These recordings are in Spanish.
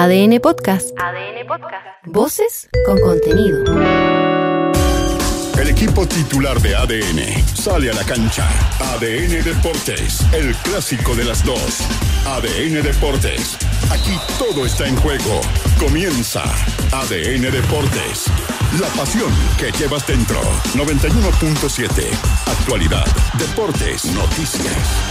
ADN Podcast. ADN Podcast. Voces con contenido. El equipo titular de ADN sale a la cancha. ADN Deportes, el clásico de las dos. ADN Deportes, aquí todo está en juego. Comienza ADN Deportes, la pasión que llevas dentro. 91.7, actualidad, deportes, noticias.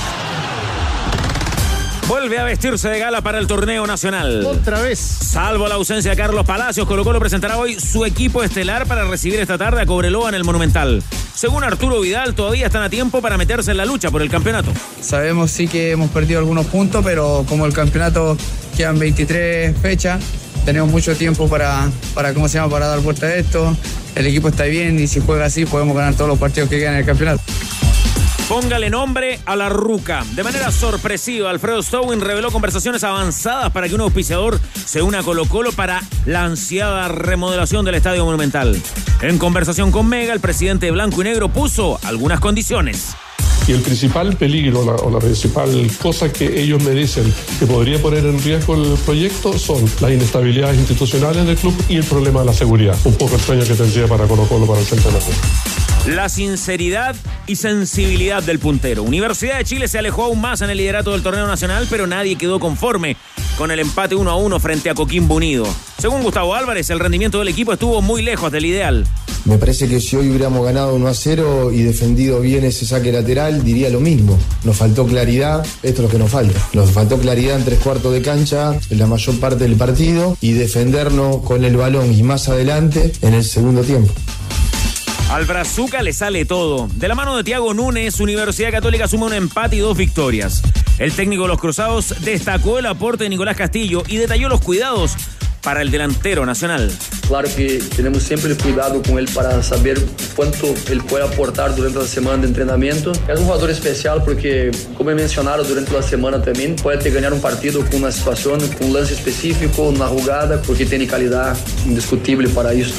Vuelve a vestirse de gala para el torneo nacional. Otra vez. Salvo la ausencia de Carlos Palacios, Colo-Colo presentará hoy su equipo estelar para recibir esta tarde a Cobreloa en el Monumental. Según Arturo Vidal, todavía están a tiempo para meterse en la lucha por el campeonato. Sabemos sí que hemos perdido algunos puntos, pero como el campeonato quedan 23 fechas, tenemos mucho tiempo para dar vuelta a esto. El equipo está bien y si juega así podemos ganar todos los partidos que quedan en el campeonato. Póngale nombre a la ruca. De manera sorpresiva, Alfredo Stowin reveló conversaciones avanzadas para que un auspiciador se una a Colo-Colo para la ansiada remodelación del Estadio Monumental. En conversación con Mega, el presidente de Blanco y Negro puso algunas condiciones. Y el principal peligro o la principal cosa que ellos me dicen que podría poner en riesgo el proyecto son las inestabilidades institucionales del club y el problema de la seguridad. Un poco el sueño que tendría para Colo-Colo para el centenario. La sinceridad y sensibilidad del puntero. Universidad de Chile se alejó aún más en el liderato del torneo nacional, pero nadie quedó conforme con el empate 1-1 frente a Coquimbo Unido. Según Gustavo Álvarez, el rendimiento del equipo estuvo muy lejos del ideal. Me parece que si hoy hubiéramos ganado 1-0 y defendido bien ese saque lateral, diría lo mismo. Nos faltó claridad, esto es lo que nos falta. Nos faltó claridad en 3/4 de cancha, en la mayor parte del partido, y defendernos con el balón y más adelante en el segundo tiempo. Al Brazuca le sale todo. De la mano de Thiago Núñez, Universidad Católica suma un empate y 2 victorias. El técnico de los Cruzados destacó el aporte de Nicolás Castillo y detalló los cuidados para el delantero nacional. Claro que tenemos siempre el cuidado con él para saber cuánto él puede aportar durante la semana de entrenamiento. Es un jugador especial porque, como he mencionado durante la semana también, puede ganar un partido con una situación, con un lance específico, una jugada, porque tiene calidad indiscutible para esto.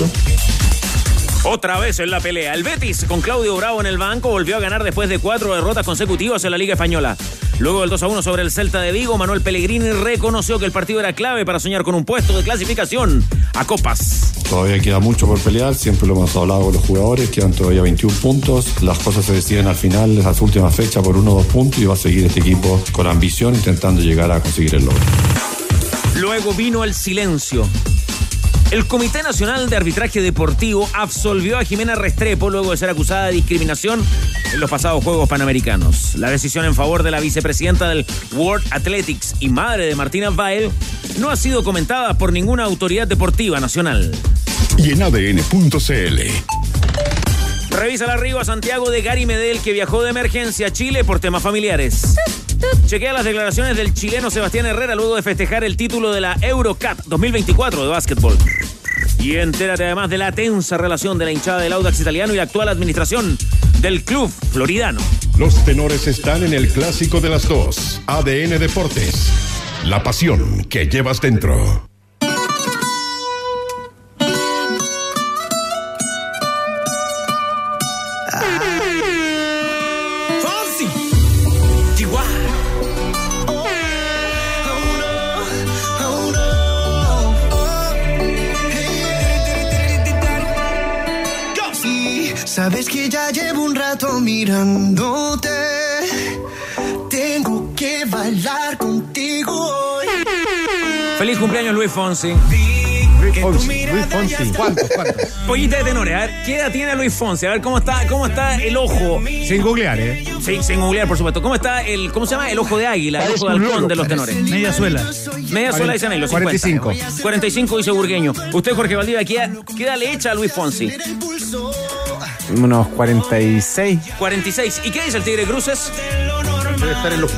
Otra vez en la pelea. El Betis, con Claudio Bravo en el banco, volvió a ganar después de 4 derrotas consecutivas en la Liga Española. Luego del 2-1 sobre el Celta de Vigo, Manuel Pellegrini reconoció que el partido era clave para soñar con un puesto de clasificación a Copas. Todavía queda mucho por pelear, siempre lo hemos hablado con los jugadores, quedan todavía 21 puntos. Las cosas se deciden al final de las últimas fechas por 1 o 2 puntos y va a seguir este equipo con ambición intentando llegar a conseguir el logro. Luego vino el silencio. El Comité Nacional de Arbitraje Deportivo absolvió a Jimena Restrepo luego de ser acusada de discriminación en los pasados Juegos Panamericanos. La decisión en favor de la vicepresidenta del World Athletics y madre de Martina Bael no ha sido comentada por ninguna autoridad deportiva nacional. Y en ADN.cl. Revisa el arribo a Santiago de Gary Medel, que viajó de emergencia a Chile por temas familiares. Chequea las declaraciones del chileno Sebastián Herrera luego de festejar el título de la Eurocup 2024 de básquetbol. Y entérate además de la tensa relación de la hinchada del Audax italiano y la actual administración del club floridano. Los tenores están en el clásico de las dos. ADN Deportes, la pasión que llevas dentro. Sabes que ya llevo un rato mirándote. Tengo que bailar contigo hoy. Feliz cumpleaños, Luis Fonsi. Luis Fonsi. ¿Cuántos? Pollita de tenores, a ver, ¿qué edad tiene Luis Fonsi? A ver, ¿cómo está el ojo? Sin googlear, Sí, sin googlear, por supuesto. ¿Cómo está ¿cómo se llama? El ojo de águila, el ojo de halcón de los tenores. Media suela dicen ahí, los 50. 45 dice Burgueño. Usted, Jorge Valdivia, ¿qué edad le echa a Luis Fonsi? Unos 46. 46. ¿Y qué dice el Tigre Cruces? Debe estar en los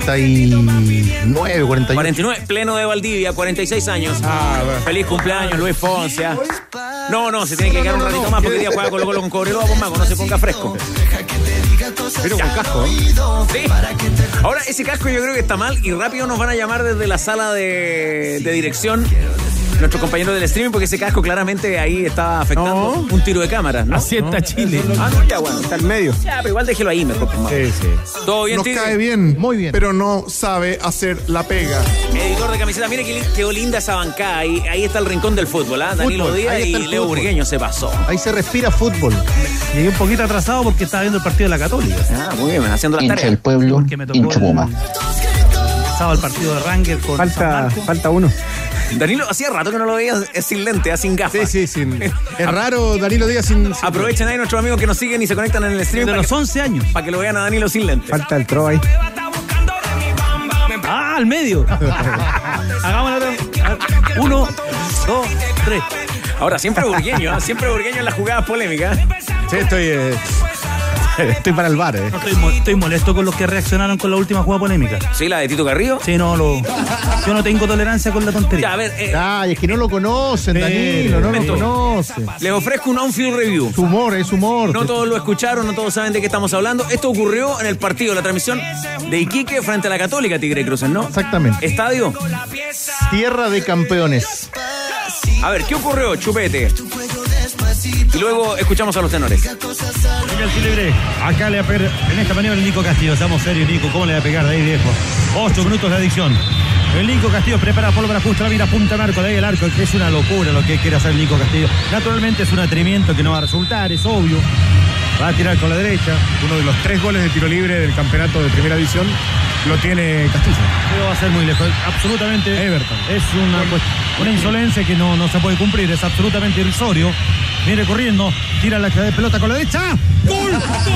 49, 41. 49, pleno de Valdivia, 46 años. Bueno. Feliz cumpleaños, Luis Fonsi. No, se tiene que quedar un ratito más porque hoy día juega Colo-Colo con Cobreloa, pues Mago, no se ponga fresco. Pero con casco, Sí. Ahora, ese casco yo creo que está mal y rápido nos van a llamar desde la sala de dirección nuestros compañeros del streaming, porque ese casco claramente ahí estaba afectando un tiro de cámara, ¿no? Así está Chile. No, ya, bueno. Está al medio. Ya, pero igual déjelo ahí mejor. Sí. Todo bien, Nos Tigre. cae bien, Muy bien. pero no sabe hacer la pega. Editor de camiseta, mire que quedó linda esa bancada. Ahí está el rincón del fútbol, ¿ah? Danilo Fútbol, Díaz ahí está y el Leo fútbol. Burgueño se pasó. Ahí se respira fútbol. Llegué un poquito atrasado porque estaba viendo el partido de la Católica. Ah, muy bien, haciendo las Hincha tareas. del pueblo, Porque me tocó hincha Puma. Sábado el partido de Ranger con San Marcos. Falta uno. Danilo, hacía rato que no lo veías sin lente, sin gafas. Sí. Es raro Danilo Díaz sin Aprovechen ahí nuestros amigos que nos siguen y se conectan en el stream. De los 11 años. Para que lo vean a Danilo sin lente. Falta el tro ahí. Ah, al medio. Hagámoslo. 1, 2, 3. Ahora, siempre burgueño, ¿eh? Siempre burgueño en las jugadas polémicas. Sí, estoy para el bar, ¿eh? No, estoy molesto con los que reaccionaron con la última jugada polémica. ¿Sí, la de Tito Carrillo? Sí, yo no tengo tolerancia con la tontería. Ya, a ver. Ay, es que no lo conocen, Danilo, no lo conocen. Les ofrezco un on-field review. Es humor. No todos lo escucharon, no todos saben de qué estamos hablando. Esto ocurrió en el partido, la transmisión de Iquique frente a la Católica, Tigre Cruces, ¿no? Exactamente. Estadio. Tierra de campeones. A ver, ¿qué ocurrió, Chupete? Y luego escuchamos a los tenores. Mira el libre. Acá le va a pegar en esta maniobra el Nico Castillo. Seamos serios, Nico. ¿Cómo le va a pegar de ahí, viejo? 8 minutos de adicción. El Nico Castillo prepara pólvora justo, la mira, punta al arco, de ahí el arco. Es una locura lo que quiere hacer el Nico Castillo. Naturalmente es un atrevimiento que no va a resultar, es obvio. Va a tirar con la derecha. Uno de los 3 goles de tiro libre del campeonato de primera división lo tiene Castillo. Pero va a ser muy lejos. Absolutamente. Everton. Es una insolencia que no se puede cumplir. Es absolutamente irrisorio. Viene corriendo. Tira la pelota con la derecha. ¡Gol!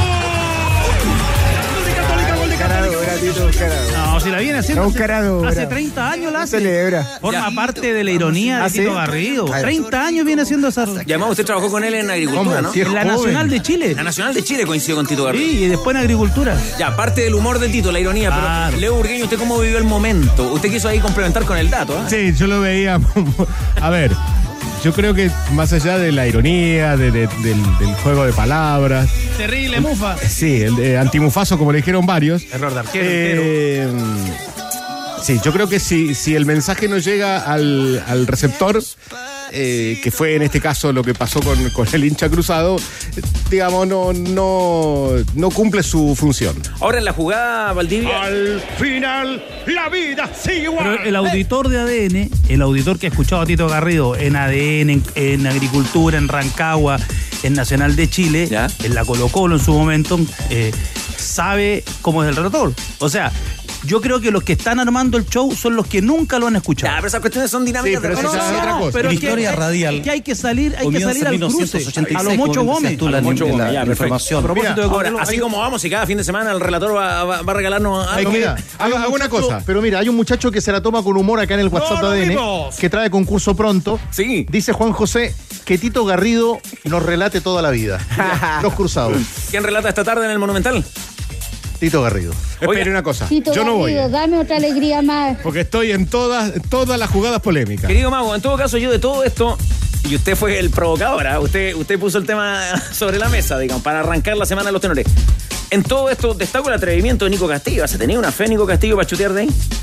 No, si la viene haciendo hace 30 30 años la hace. Celebra. Forma parte de la ironía de Tito Garrido. 30 años viene haciendo esa. Y además usted trabajó con él en agricultura, ¿no? En la Nacional de Chile. La Nacional de Chile coincidió con Tito Garrido. Sí, y después en agricultura. Ya, parte del humor de Tito, la ironía. Claro. Pero Leo Burgueño, ¿usted cómo vivió el momento? Usted quiso ahí complementar con el dato, ¿eh? Sí, yo lo veía. A ver, yo creo que más allá de la ironía, del juego de palabras. Terrible mufa. Sí, el de antimufazo, como le dijeron varios. Error de arquero. Sí, yo creo que si el mensaje no llega al receptor, que fue en este caso lo que pasó con el hincha cruzado, digamos, no cumple su función. Ahora en la jugada, Valdivia. Al final, la vida sigue igual. Pero el auditor de ADN, el auditor que ha escuchado a Tito Garrido en ADN, en Agricultura, en Rancagua, en Nacional de Chile, ¿ya? En la Colo-Colo en su momento, sabe cómo es el relator. O sea, yo creo que los que están armando el show son los que nunca lo han escuchado. Ya, pero esas cuestiones son dinámicas. Sí, pero eso ya es otra cosa. Pero Victoria radial. que hay que salir al cruce. A los Mocho Gómez. A los Mocho Gómez, ya, perfecto. A propósito de Ahora, Colo-Colo, así como vamos y cada fin de semana el relator va a regalarnos algo. Mira, hago una cosa. Pero mira, hay un muchacho que se la toma con humor acá en el WhatsApp de ADN, que trae concurso pronto. Sí. Dice Juan José que Tito Garrido nos relate toda la vida. Los cruzados. ¿Quién relata esta tarde en el Monumental? Tito Garrido. Espere una cosa. Tito Yo no voy. Garrido, dame otra alegría más. Porque estoy en todas las jugadas polémicas. Querido Mago, en todo caso yo de todo esto, y usted fue el provocador, ¿eh? Usted puso el tema sobre la mesa, digamos, para arrancar la semana de los tenores. En todo esto destaco el atrevimiento de Nico Castillo. ¿Se tenía una fe Nico Castillo para chutear de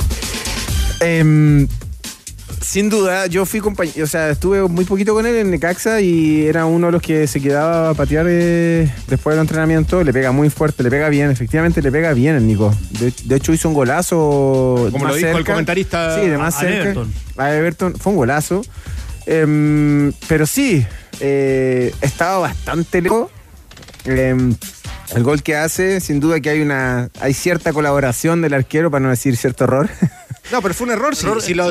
ahí? Sin duda, yo fui compañero, o sea, estuve muy poquito con él en Necaxa y era uno de los que se quedaba a patear después del entrenamiento. Le pega muy fuerte, le pega bien, efectivamente le pega bien el Nico. De hecho hizo un golazo. Como lo dijo el comentarista. Sí, de más cerca. A Everton. Fue un golazo. Pero sí, estaba bastante lejos. El gol que hace, sin duda que hay cierta colaboración del arquero, para no decir cierto error. No, pero fue un error.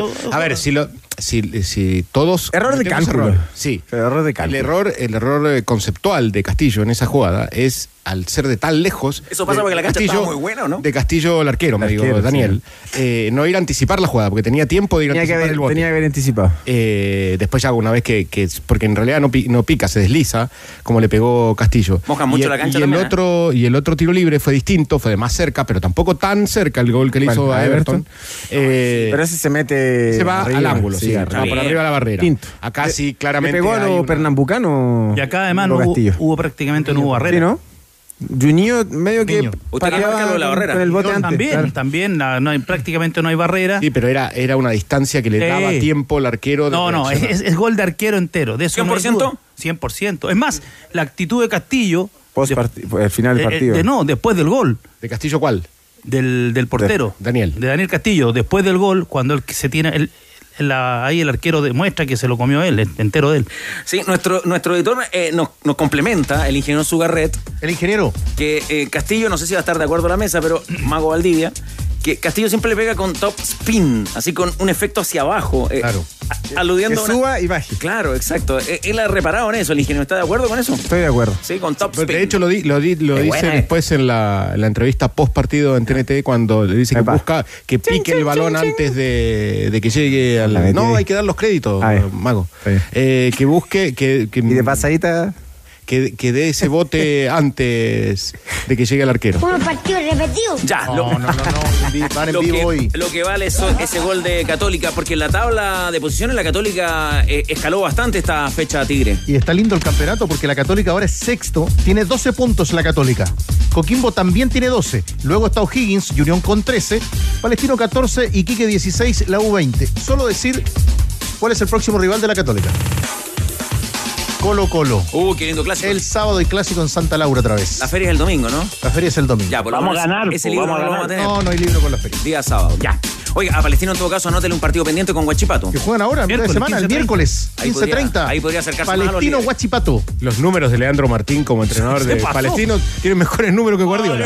Si todos. Error de cálculo. Sí. Error de cálculo. El error conceptual de Castillo en esa jugada es, al ser de tan lejos. Eso pasa porque la cancha estaba muy buena, ¿no? De Castillo, el arquero, me digo, Daniel. Sí. No ir a anticipar la jugada, porque tenía tiempo de ir a anticipar el bote. Tenía que haber anticipado. Después ya una vez porque en realidad no pica, se desliza, como le pegó Castillo. Moja mucho la cancha también. Y el otro tiro libre fue distinto, fue de más cerca, pero tampoco tan cerca el gol que le hizo a Everton. Pero ese se mete. Se va arriba, al ángulo, sí, va por arriba de la barrera. Tinto. Acá sí, claramente. Le pegó a los pernambucanos. Y acá además no hubo prácticamente no hubo barrera. ¿Sí, no? Juninho medio que Usted pateaba la barrera. con el bote antes. También, prácticamente no hay barrera. Sí, pero era una distancia que le daba tiempo al arquero. No, es gol de arquero entero. De eso 100%. No 100%. Es más, la actitud de Castillo... el final del partido. Después del gol. ¿De Castillo cuál? Del portero. Daniel. De Daniel Castillo. Después del gol, cuando se tiene... ahí el arquero demuestra que se lo comió él, entero de él. Sí, nuestro editor nos complementa, el ingeniero Sugarret. El ingeniero. Que Castillo, no sé si va a estar de acuerdo a la mesa, pero Mago Valdivia, que Castillo siempre le pega con top spin, así con un efecto hacia abajo. Claro. Aludiendo que suba y baje. Claro, exacto. Él ha reparado en eso, el ingeniero. ¿Está de acuerdo con eso? Estoy de acuerdo. Sí, con top spin. De hecho, lo dice después en la entrevista post partido en TNT, cuando le dice que busca que pique el balón antes de que llegue al... No, hay que dar los créditos, Mago. Que busque... y de pasadita... Que dé ese bote antes de que llegue el arquero. Uno partido repetido. Ya, No. Van en vivo hoy. Lo que vale es ese gol de Católica, porque en la tabla de posiciones la Católica escaló bastante esta fecha Tigre. Y está lindo el campeonato porque la Católica ahora es sexto, tiene 12 puntos la Católica. Coquimbo también tiene 12. Luego está O'Higgins y Unión con 13. Palestino 14, Iquique 16, la U20. Solo decir cuál es el próximo rival de la Católica. Colo-Colo. Qué lindo clásico. El sábado hay clásico en Santa Laura otra vez. La feria es el domingo, ¿no? La feria es el domingo. Ya, por lo menos Vamos a ganar. Ese libro vamos no a lo ganar. vamos a tener. No hay libro con la feria. Día sábado, ya. Oiga, a Palestino en todo caso anótele un partido pendiente con Huachipato. Que juegan ahora, mitad de semana, el miércoles, 15:30. Ahí podría acercarse más a los Palestino, líderes. Huachipato. Los números de Leandro Martín como entrenador de pasó? Palestino tienen mejores números que Guardiola.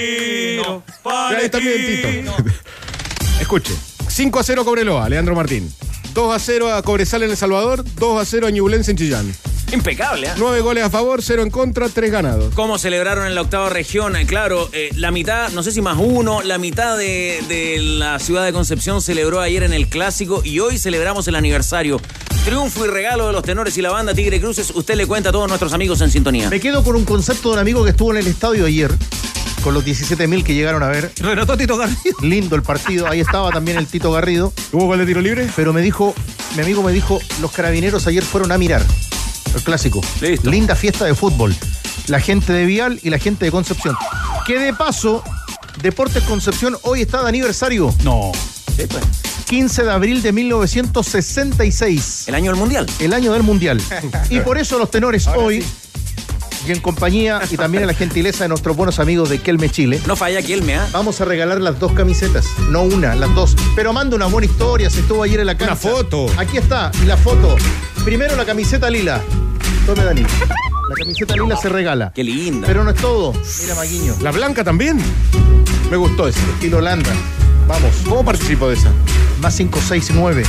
Ahí está bien, Tito. Escuche. 5-0 Cobreloa, Leandro Martín. 2-0 a Cobresal en El Salvador, 2-0 a Ñublense en Chillán. Impecable, ¿eh? 9 goles a favor, 0 en contra, 3 ganados. ¿Cómo celebraron en la octava región? Claro, la mitad, no sé si más uno, la mitad de la ciudad de Concepción celebró ayer en el Clásico y hoy celebramos el aniversario. Triunfo y regalo de los tenores y la banda Tigre Cruces. Usted le cuenta a todos nuestros amigos en sintonía. Me quedo con un concepto de un amigo que estuvo en el estadio ayer, con los 17.000 que llegaron a ver. Relató Tito Garrido. Lindo el partido, ahí estaba también el Tito Garrido. ¿Hubo gol de tiro libre? Pero mi amigo me dijo, los carabineros ayer fueron a mirar el Clásico. Listo. Linda fiesta de fútbol. La gente de Vial y la gente de Concepción. Que de paso, Deportes Concepción hoy está de aniversario. No. Sí, pues. 15 de abril de 1966. El año del Mundial. El año del Mundial. Y por eso los tenores hoy, y en compañía y también a la gentileza de nuestros buenos amigos de Kelme Chile, No falla Kelme, ¿ah? vamos a regalar las 2 camisetas. No una, las 2. Pero manda una buena historia, se estuvo ayer en la cancha. Una foto. Aquí está, y la foto. Primero la camiseta lila. Tome, Dani. La camiseta lila se regala. Qué linda. Pero no es todo. Mira, Maguiño. ¿La blanca también? Me gustó ese. Estilo Holanda. Vamos. ¿Cómo participo de esa? Más 569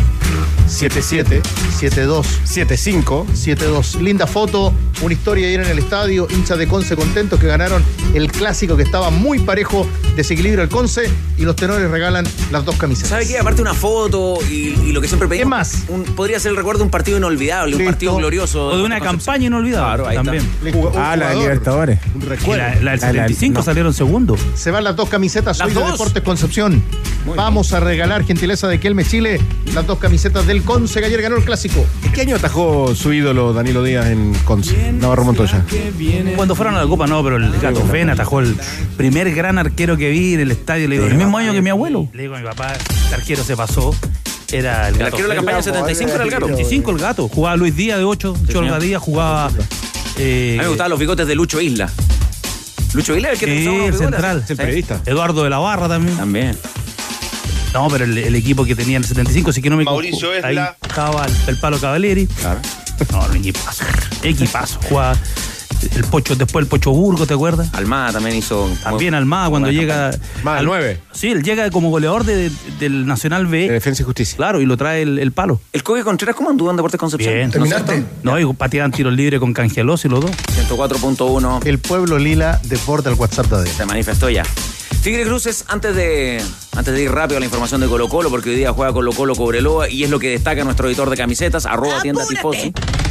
77 72 7-5. 72. Linda foto, una historia ayer en el estadio, hinchas de Conce contentos que ganaron el Clásico que estaba muy parejo, desequilibrio al Conce, y los tenores regalan las 2 camisetas. ¿Sabe qué? Aparte una foto y lo que siempre pedimos. ¿Qué más? Podría ser el recuerdo de un partido inolvidable, un Listo. partido glorioso. O de una campaña inolvidable. Claro, ahí también. La de Libertadores. Un Y recuerdo. la del 75 salieron segundo. Se van las 2 camisetas Las hoy de 2. Deportes Concepción. Muy Vamos a regalar, gentileza de Kelme Chile, las 2 camisetas del Conce que ayer ganó el Clásico. ¿En qué año atajó su ídolo Danilo Díaz en Conce? Navarro Montoya. Cuando fueron a la Copa, no, pero el Gato Fena atajó el primer gran arquero que vi en el estadio. Le digo, el mismo año que mi abuelo. Le digo a mi papá, el arquero se pasó. Era el El Gato arquero de la Fena. campaña 75 era el Gato. 75 el Gato. Jugaba Luis Díaz de 8, Cholga Díaz, jugaba... A mí me gustaban los bigotes de Lucho Isla. Lucho Isla es el que te usaba el los bigotes. central. Es el periodista. Eduardo de la Barra también. También. No, pero el equipo que tenía en el 75, si que no me Mauricio equivoco, Esla. ahí estaba el Palo Cavalieri. Claro. No, un equipazo. Equipazo. Jugaba el Pocho, después el Pocho Burgo, ¿te acuerdas? Almada también hizo. También Almada cuando buena llega. Más al 9. Sí, él llega como goleador del Nacional B. De Defensa y Justicia. Claro, y lo trae el Palo. El Coque Contreras, ¿cómo anduvo en Deportes Concepción? Bien. ¿Terminaste? No, y pateaban tiros libres con Cangelos y los dos. 104.1. El pueblo lila deporte al WhatsApp de Se manifestó ya. Tigre Cruces, antes de ir rápido a la información de Colo Colo, porque hoy día juega Colo Colo Cobreloa y es lo que destaca nuestro editor de camisetas, @tienda tifosi.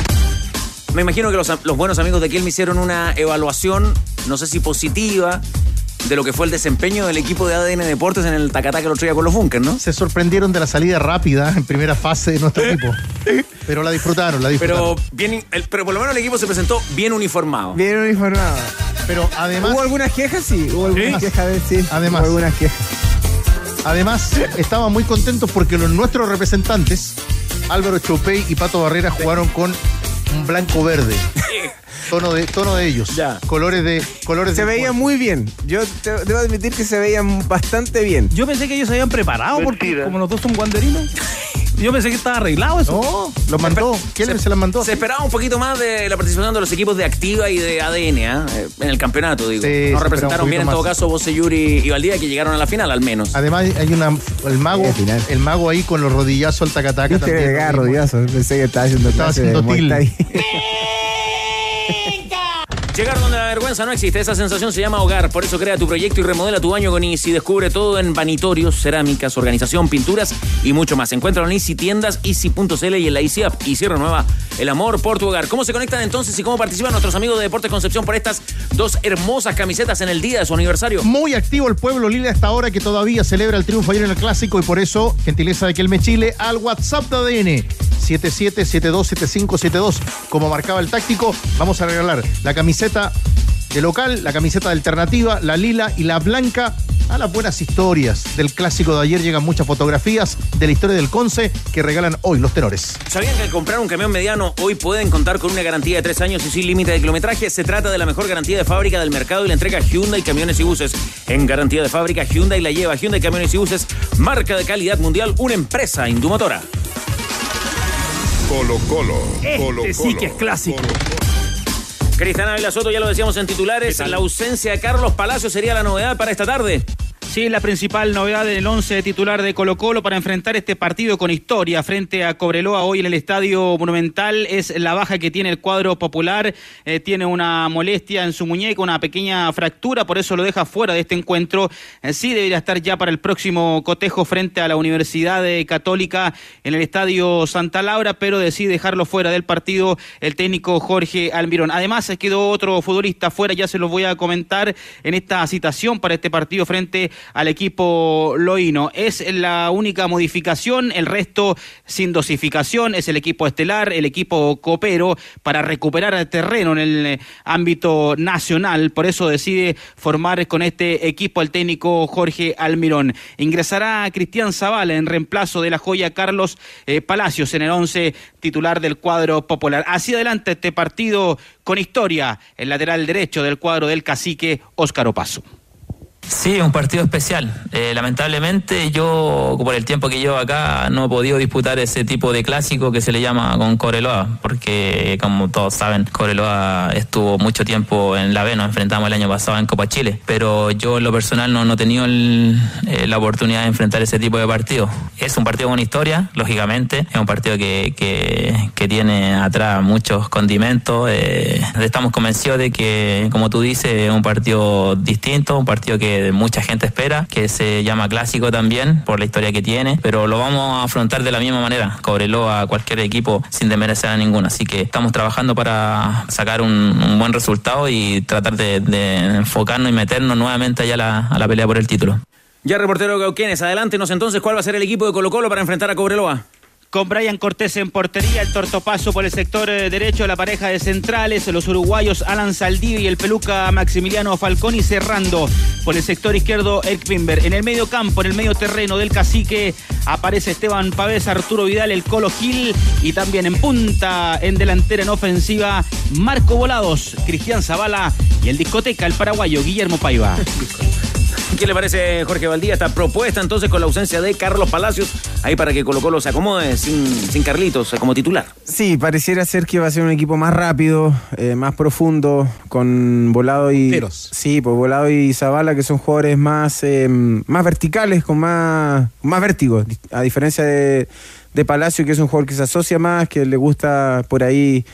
Me imagino que los buenos amigos de Kiel me hicieron una evaluación, no sé si positiva, de lo que fue el desempeño del equipo de ADN Deportes en el tacataca el otro día con los Bunkers, ¿no? Se sorprendieron de la salida rápida en primera fase de nuestro equipo. Pero la disfrutaron. Pero por lo menos el equipo se presentó bien uniformado. Bien uniformado. Pero además... ¿Hubo algunas quejas? Sí, hubo algunas quejas. Además, hubo algunas quejas. Además, estaban muy contentos porque nuestros representantes, Álvaro Choupey y Pato Barrera, jugaron con un blanco-verde. Tono de ellos. Ya. Colores de se veían muy bien. Yo debo admitir que se veían bastante bien. Yo pensé que ellos se habían preparado porque como los dos son guanderinos. Yo pensé que estaba arreglado eso. No, lo mandó. ¿Quién se las mandó? Se esperaba un poquito más de la participación de los equipos de Activa y de ADN en el campeonato, digo. Sí, nos representaron bien en todo caso Bose, Yuri y Valdía, que llegaron a la final al menos. Además hay el mago ahí con los rodillazos al tacataca también. Rodillazos, pensé que estaba haciendo tilde. Llegar donde la vergüenza no existe, esa sensación se llama hogar. Por eso crea tu proyecto y remodela tu baño con Easy. Descubre todo en vanitorios, cerámicas, organización, pinturas y mucho más. Encuéntralo en Easy Tiendas, Easy.cl y en la Easy App. Easy renueva el amor por tu hogar. ¿Cómo se conectan entonces y cómo participan nuestros amigos de Deportes Concepción por estas dos hermosas camisetas en el día de su aniversario? Muy activo el pueblo Lila hasta ahora, que todavía celebra el triunfo ayer en el Clásico, y por eso, gentileza de Kelme Chile, al WhatsApp de ADN 77727572, como marcaba el táctico, vamos a regalar la camiseta de local, la camiseta de alternativa, la lila y la blanca. A las buenas historias del Clásico de ayer llegan muchas fotografías de la historia del Conce que regalan hoy los tenores. ¿Sabían que al comprar un camión mediano hoy pueden contar con una garantía de 3 años y sin límite de kilometraje? Se trata de la mejor garantía de fábrica del mercado y la entrega Hyundai Camiones y Buses. En garantía de fábrica, Hyundai la lleva. Hyundai Camiones y Buses, marca de calidad mundial, una empresa indumotora. Colo-Colo. Sí que es clásico. Cristian Ávila Soto, ya lo decíamos en titulares, la ausencia de Carlos Palacios sería la novedad para esta tarde. Sí, la principal novedad del 11 titular de Colo-Colo para enfrentar este partido con historia frente a Cobreloa hoy en el Estadio Monumental es la baja que tiene el cuadro popular. Tiene una molestia en su muñeca, una pequeña fractura, por eso lo deja fuera de este encuentro. Sí debería estar ya para el próximo cotejo frente a la Universidad Católica en el Estadio Santa Laura, pero decide dejarlo fuera del partido el técnico Jorge Almirón. Además, quedó otro futbolista fuera, ya se los voy a comentar en esta citación para este partido frente al equipo loíno. Es la única modificación, el resto sin dosificación, es el equipo estelar, el equipo copero, para recuperar terreno en el ámbito nacional. Por eso decide formar con este equipo el técnico Jorge Almirón. Ingresará Cristian Zavala en reemplazo de la joya Carlos Palacios en el 11 titular del cuadro popular. Hacia adelante este partido con historia, el lateral derecho del cuadro del cacique Óscar Opaso. Sí, un partido especial. Lamentablemente yo, por el tiempo que llevo acá, no he podido disputar ese tipo de clásico que se le llama con Cobreloa, porque como todos saben, Cobreloa estuvo mucho tiempo en la B, nos enfrentamos el año pasado en Copa Chile, pero yo en lo personal no he tenido la oportunidad de enfrentar ese tipo de partido. Es un partido con historia, lógicamente, es un partido que tiene atrás muchos condimentos. Estamos convencidos de que, como tú dices, es un partido distinto, un partido que mucha gente espera, que se llama clásico también por la historia que tiene, pero lo vamos a afrontar de la misma manera, Cobreloa, a cualquier equipo, sin desmerecer a ninguno, así que estamos trabajando para sacar un buen resultado y tratar de enfocarnos y meternos nuevamente allá a la pelea por el título. Ya, reportero Cauquenes, adelántenos entonces cuál va a ser el equipo de Colo-Colo para enfrentar a Cobreloa. Con Brian Cortés en portería, el tortopaso por el sector derecho, la pareja de centrales, los uruguayos Alan Saldivia y el peluca Maximiliano Falconi, cerrando por el sector izquierdo Eric Wimber. En el medio campo, en el medio terreno del cacique, aparece Esteban Pavés, Arturo Vidal, el Colo Gil, y también en punta, en delantera, en ofensiva, Marco Volados, Cristian Zavala y el discoteca, el paraguayo Guillermo Paiva. ¿Qué le parece, Jorge Valdía, esta propuesta entonces con la ausencia de Carlos Palacios ahí para que Colo-Colo se acomode sin Carlitos como titular? Sí, pareciera ser que va a ser un equipo más rápido, más profundo, con Volado y... Sí, pues Volado y Zavala, que son jugadores más verticales, con más vértigo, a diferencia de Palacio, que es un jugador que se asocia más, que le gusta por ahí...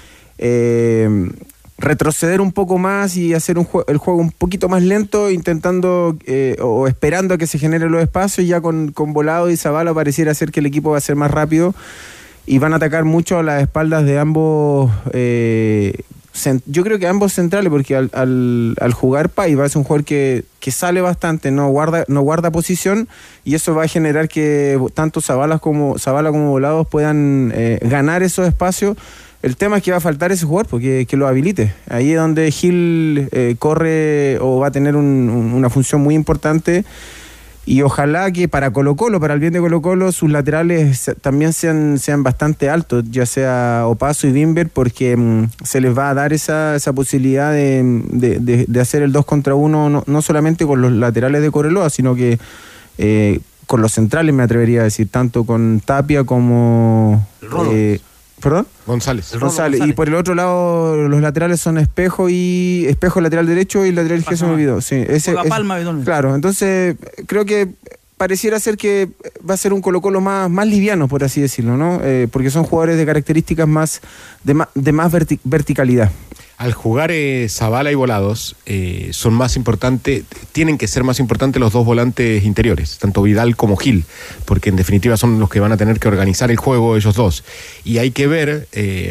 retroceder un poco más y hacer el juego un poquito más lento, intentando o esperando a que se generen los espacios. Ya con Volado y Zavala pareciera ser que el equipo va a ser más rápido y van a atacar mucho a las espaldas de ambos yo creo que ambos centrales, porque al jugar Paiva es un jugador que sale bastante, no guarda posición, y eso va a generar que tanto Zabala como Volados puedan ganar esos espacios. El tema es que va a faltar ese jugador porque que lo habilite. Ahí es donde Gil corre o va a tener una función muy importante. Y ojalá que para Colo-Colo, para el bien de Colo-Colo, sus laterales también sean bastante altos, ya sea Opaso y Bimber, porque se les va a dar esa posibilidad de hacer el 2 contra 1, no solamente con los laterales de Cobreloa, sino que con los centrales, me atrevería a decir, tanto con Tapia como... ¿Perdón? González. Y por el otro lado, los laterales son Espejo lateral derecho y lateral izquierdo, se me olvidó. Sí, Palma habitualmente. Claro, entonces creo que pareciera ser que va a ser un Colo-Colo más liviano, por así decirlo, ¿no? Porque son jugadores de características de más verticalidad. Al jugar Zabala y Volados, son más importantes, tienen que ser más importantes los dos volantes interiores, tanto Vidal como Gil, porque en definitiva son los que van a tener que organizar el juego ellos dos. Y hay que ver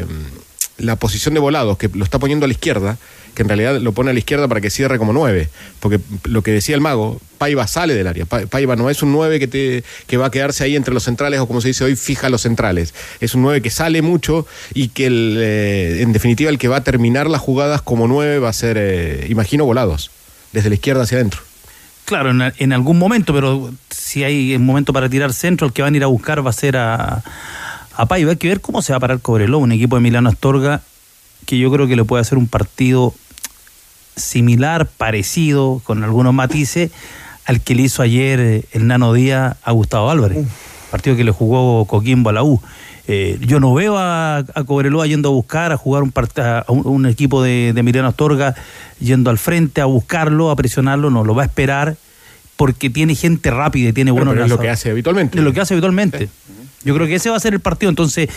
la posición de Volados, que lo está poniendo a la izquierda, que en realidad lo pone a la izquierda para que cierre como 9, porque lo que decía el mago, Paiva sale del área, Paiva no es un 9 que va a quedarse ahí entre los centrales, o como se dice hoy, fija los centrales, es un 9 que sale mucho y que en definitiva el que va a terminar las jugadas como 9 va a ser, imagino, Volados, desde la izquierda hacia adentro. Claro, en algún momento, pero si hay un momento para tirar centro, el que van a ir a buscar va a ser a Paiva. Hay que ver cómo se va a parar Cobreloa, un equipo de Emiliano Astorga que yo creo que le puede hacer un partido similar, parecido, con algunos matices, al que le hizo ayer el Nano Díaz a Gustavo Álvarez, partido que le jugó Coquimbo a la U. Yo no veo a Cobreloa yendo a buscar, a jugar un equipo de Emiliano Astorga, yendo al frente a buscarlo, a presionarlo, no, lo va a esperar, porque tiene gente rápida y tiene buenos lanzadores. Es lo que hace habitualmente. Es lo que hace habitualmente. Sí. Yo creo que ese va a ser el partido, entonces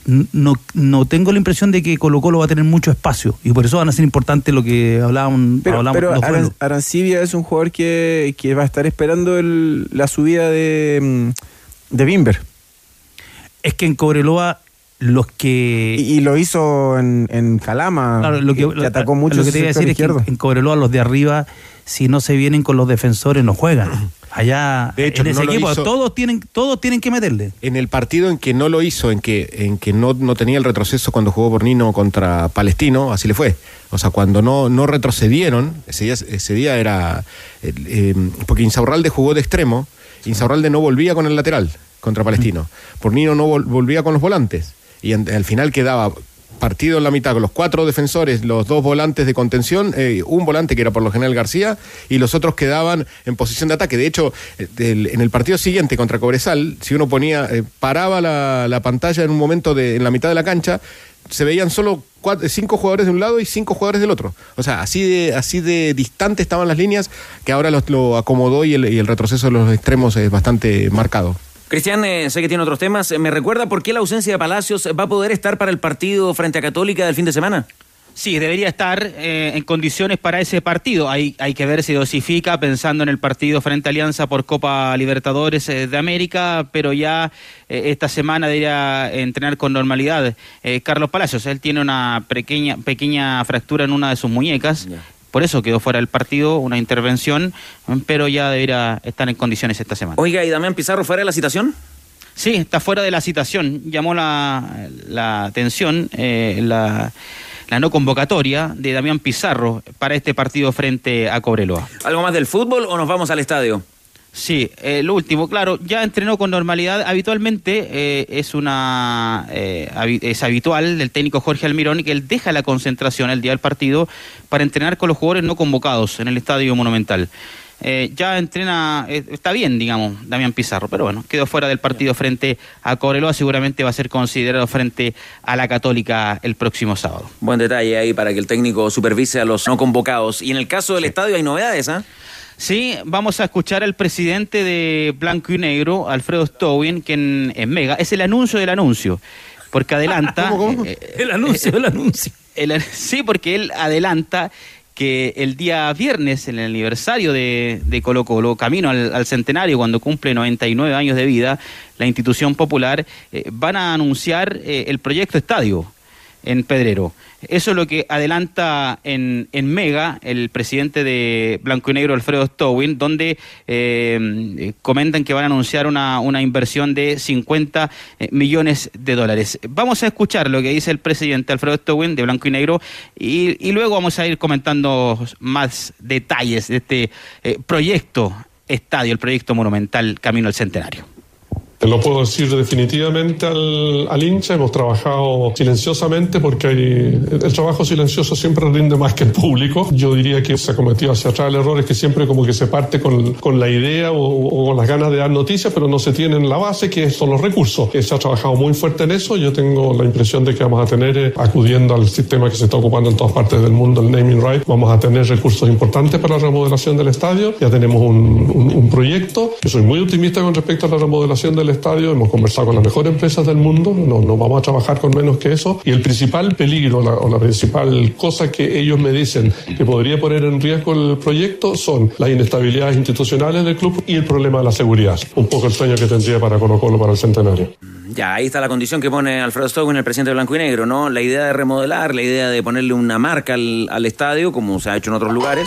no tengo la impresión de que Colo-Colo va a tener mucho espacio, y por eso van a ser importantes lo que hablamos. Pero Arancibia es un jugador que va a estar esperando la subida de Bimber. Es que en Cobreloa los que... Y lo hizo en Calama, claro, que atacó mucho. Lo que te iba a decir es que en Cobreloa los de arriba, si no se vienen con los defensores, no juegan. Allá, de hecho, en ese equipo, todos tienen que meterle. En el partido en que no lo hizo, en que no tenía el retroceso cuando jugó Bornino contra Palestino, así le fue. O sea, cuando no retrocedieron, ese día era... porque Insaurralde jugó de extremo, Insaurralde no volvía con el lateral contra Palestino. Bornino no volvía con los volantes. Y al final quedaba partido en la mitad con los 4 defensores, los 2 volantes de contención, un volante que era por lo general García, y los otros quedaban en posición de ataque. De hecho, en el partido siguiente contra Cobresal, si uno paraba la pantalla en un momento en la mitad de la cancha, se veían solo 5 jugadores de un lado y 5 jugadores del otro. O sea, así de distante estaban las líneas, que ahora lo acomodó, y el retroceso de los extremos es bastante marcado. Cristian, sé que tiene otros temas. ¿Me recuerda por qué la ausencia de Palacios va a poder estar para el partido frente a Católica del fin de semana? Sí, debería estar en condiciones para ese partido. Hay que ver si dosifica pensando en el partido frente a Alianza por Copa Libertadores de América, pero ya esta semana debería entrenar con normalidad. Carlos Palacios, él tiene una pequeña fractura en una de sus muñecas. Yeah. Por eso quedó fuera del partido, una intervención, pero ya debería estar en condiciones esta semana. Oiga, ¿y Damián Pizarro fuera de la citación? Sí, está fuera de la citación. Llamó la atención la no convocatoria de Damián Pizarro para este partido frente a Cobreloa. ¿Algo más del fútbol o nos vamos al estadio? Sí, lo último, claro, ya entrenó con normalidad. Habitualmente es habitual del técnico Jorge Almirón que él deja la concentración el día del partido para entrenar con los jugadores no convocados en el Estadio Monumental. Ya entrena, está bien, digamos, Damián Pizarro, pero bueno, quedó fuera del partido frente a Cobreloa, seguramente va a ser considerado frente a la Católica el próximo sábado. Buen detalle ahí para que el técnico supervise a los no convocados. Y en el caso del estadio hay novedades, ¿ah? Sí, vamos a escuchar al presidente de Blanco y Negro, Alfredo Stowin, que en Mega, es el anuncio del anuncio, porque adelanta... ¿Cómo? El anuncio del anuncio. Sí, porque él adelanta que el día viernes, en el aniversario de Colo-Colo, camino al centenario, cuando cumple 99 años de vida, la institución popular, van a anunciar el proyecto estadio. en Pedrero. Eso es lo que adelanta en Mega el presidente de Blanco y Negro, Alfredo Stowin, donde comentan que van a anunciar una inversión de $50 millones. Vamos a escuchar lo que dice el presidente Alfredo Stowin de Blanco y Negro y luego vamos a ir comentando más detalles de este proyecto estadio, el proyecto monumental Camino al Centenario. Lo puedo decir definitivamente al hincha, hemos trabajado silenciosamente porque el trabajo silencioso siempre rinde más que el público. Yo diría que se ha cometido hacia atrás el error es que siempre como que se parte con la idea o con las ganas de dar noticias, pero no se tienen la base, que son los recursos. Se ha trabajado muy fuerte en eso. Yo tengo la impresión de que vamos a tener, acudiendo al sistema que se está ocupando en todas partes del mundo, el naming right, vamos a tener recursos importantes para la remodelación del estadio. Ya tenemos un proyecto. Yo soy muy optimista con respecto a la remodelación del estadio, hemos conversado con las mejores empresas del mundo, no vamos a trabajar con menos que eso, y el principal peligro o la principal cosa que ellos me dicen que podría poner en riesgo el proyecto son las inestabilidades institucionales del club y el problema de la seguridad, un poco el sueño que tendría para Colo-Colo para el centenario. Ya, ahí está la condición que pone Alfredo Stowin, el presidente de Blanco y Negro, ¿no? La idea de remodelar, la idea de ponerle una marca al estadio, como se ha hecho en otros lugares.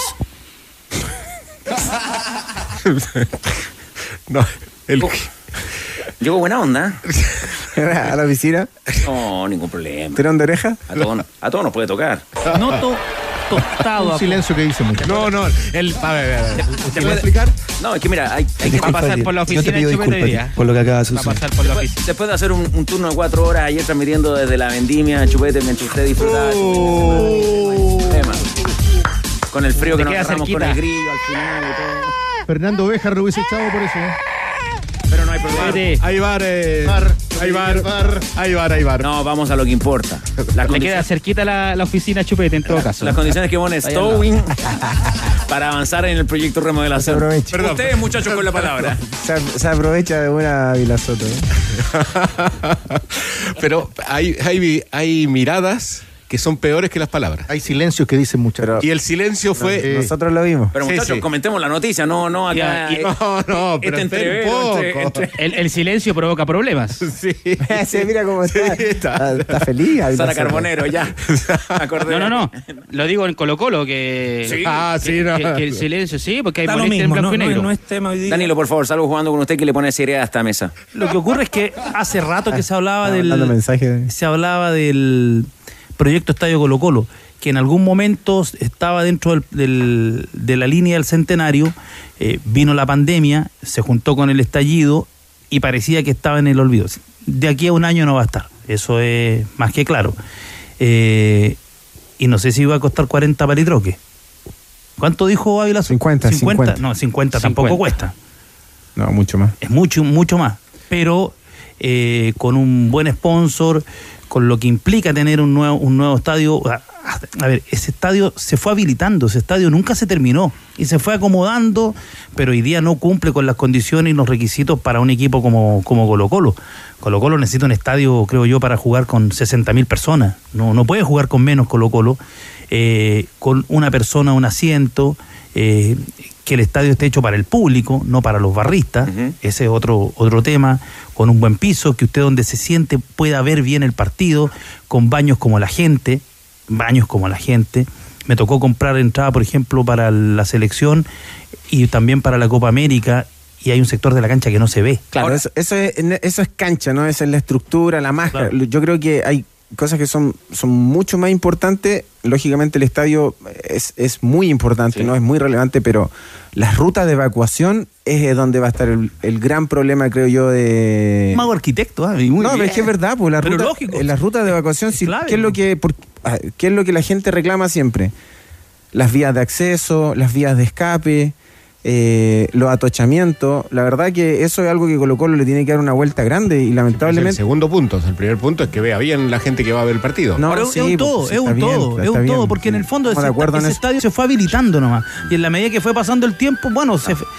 No, Llegó buena onda. ¿A la piscina? No, ningún problema. ¿Tirón de oreja? A todos nos puede tocar. Noto tostado. Un silencio que dice mucho. No, a ver. ¿Te puede explicar? No, es que mira, hay que pasar por la oficina de Chupete hoy día. Por lo que acaba de suceder. Va a pasar por la oficina. Después de hacer un turno de 4 horas ayer transmitiendo desde la vendimia, Chupete, mientras usted disfrutaba. Con el frío que nos agarramos con el grillo al final y todo. Fernando Béjar lo hubiese echado por eso. Pero no hay problema. Hay bar. No, vamos a lo que importa. Le queda cerquita la oficina Chupete en todo caso. Las condiciones que pone Stowin para avanzar en el proyecto de remodelación. Perdón. Ustedes, muchachos, con la palabra. Se aprovecha de una Vilasoto. Pero hay miradas que son peores que las palabras. Hay silencios que dicen mucho. Y el silencio fue... Nosotros lo vimos. Pero muchachos, comentemos la noticia, no acá. No, pero este un poco. El silencio provoca problemas. Sí. Mira cómo está. Está feliz. Sara Carbonero, ya. Acordé. No. Lo digo en Colo-Colo, que... Sí. Que el silencio, sí, porque hay Está lo molestia en mismo, blanco y negro. no es tema hoy día. Danilo, por favor, salgo jugando con usted que le pone seriedad a esta mesa. Lo que ocurre es que hace rato que se hablaba del proyecto Estadio Colo-Colo, que en algún momento estaba dentro de la línea del centenario, vino la pandemia, se juntó con el estallido y parecía que estaba en el olvido. De aquí a un año no va a estar, eso es más que claro. Y no sé si iba a costar 40 palitroques. ¿Cuánto dijo Ávila? 50. No, 50 tampoco cuesta. No, mucho más. Es mucho más. Pero con un buen sponsor, con lo que implica tener un nuevo estadio. A ver, ese estadio se fue habilitando, ese estadio nunca se terminó y se fue acomodando, pero hoy día no cumple con las condiciones y los requisitos para un equipo como Colo-Colo. Colo-Colo necesita un estadio, creo yo, para jugar con 60.000 personas. No puede jugar con menos Colo-Colo, con una persona, un asiento, que el estadio esté hecho para el público, no para los barristas. Ese es otro tema, con un buen piso, que usted donde se siente pueda ver bien el partido, con baños como la gente. Me tocó comprar entrada, por ejemplo, para la selección y también para la Copa América, y hay un sector de la cancha que no se ve. Claro, ahora, eso es cancha, ¿no? Esa es la estructura, la máscara. Claro. Yo creo que hay cosas que son mucho más importantes. Lógicamente el estadio es muy importante, sí, ¿no? Es muy relevante, pero las rutas de evacuación es donde va a estar el gran problema, creo yo, de... Mago arquitecto, pero es que es verdad, pues las rutas de evacuación, sí, ¿qué es lo que la gente reclama siempre? Las vías de acceso, las vías de escape, los atochamientos. La verdad que eso es algo que Colo-Colo le tiene que dar una vuelta grande y lamentablemente... Es el segundo punto. El primer punto es que vea bien la gente que va a ver el partido. No, es un todo, porque en el fondo ese estadio se fue habilitando nomás. Y en la medida que fue pasando el tiempo, bueno,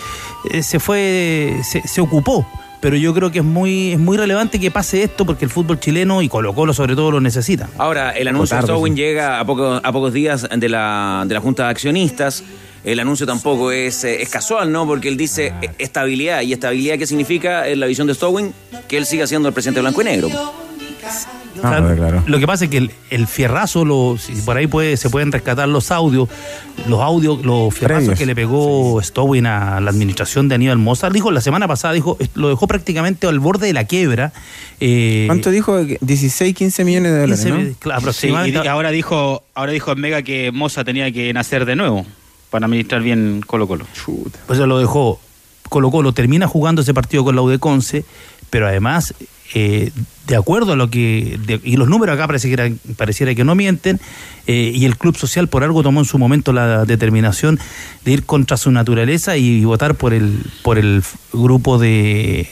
se ocupó. Pero yo creo que es muy relevante que pase esto, porque el fútbol chileno y Colo-Colo sobre todo lo necesita. Ahora, el anuncio de Stowin llega a pocos días de la Junta de Accionistas. El anuncio tampoco es casual, ¿no? Porque él dice estabilidad. ¿Y estabilidad qué significa en la visión de Stowin? Que él siga siendo el presidente blanco y negro. Claro. Lo que pasa es que el fierrazo, si por ahí se pueden rescatar los fierrazos Previos. que le pegó Stowin a la administración de Aníbal Mosa. Dijo la semana pasada, lo dejó prácticamente al borde de la quiebra. ¿Cuánto dijo? 16, 15 millones de dólares, 15, ¿no? Claro, aproximadamente. Sí, y ahora dijo en Mega que Mosa tenía que nacer de nuevo para administrar bien Colo-Colo. Pues eso lo dejó. Colo-Colo termina jugando ese partido con la U de Conce, pero además, de acuerdo a lo que... y los números acá pareciera que no mienten, y el Club Social por algo tomó en su momento la determinación de ir contra su naturaleza y votar por el grupo de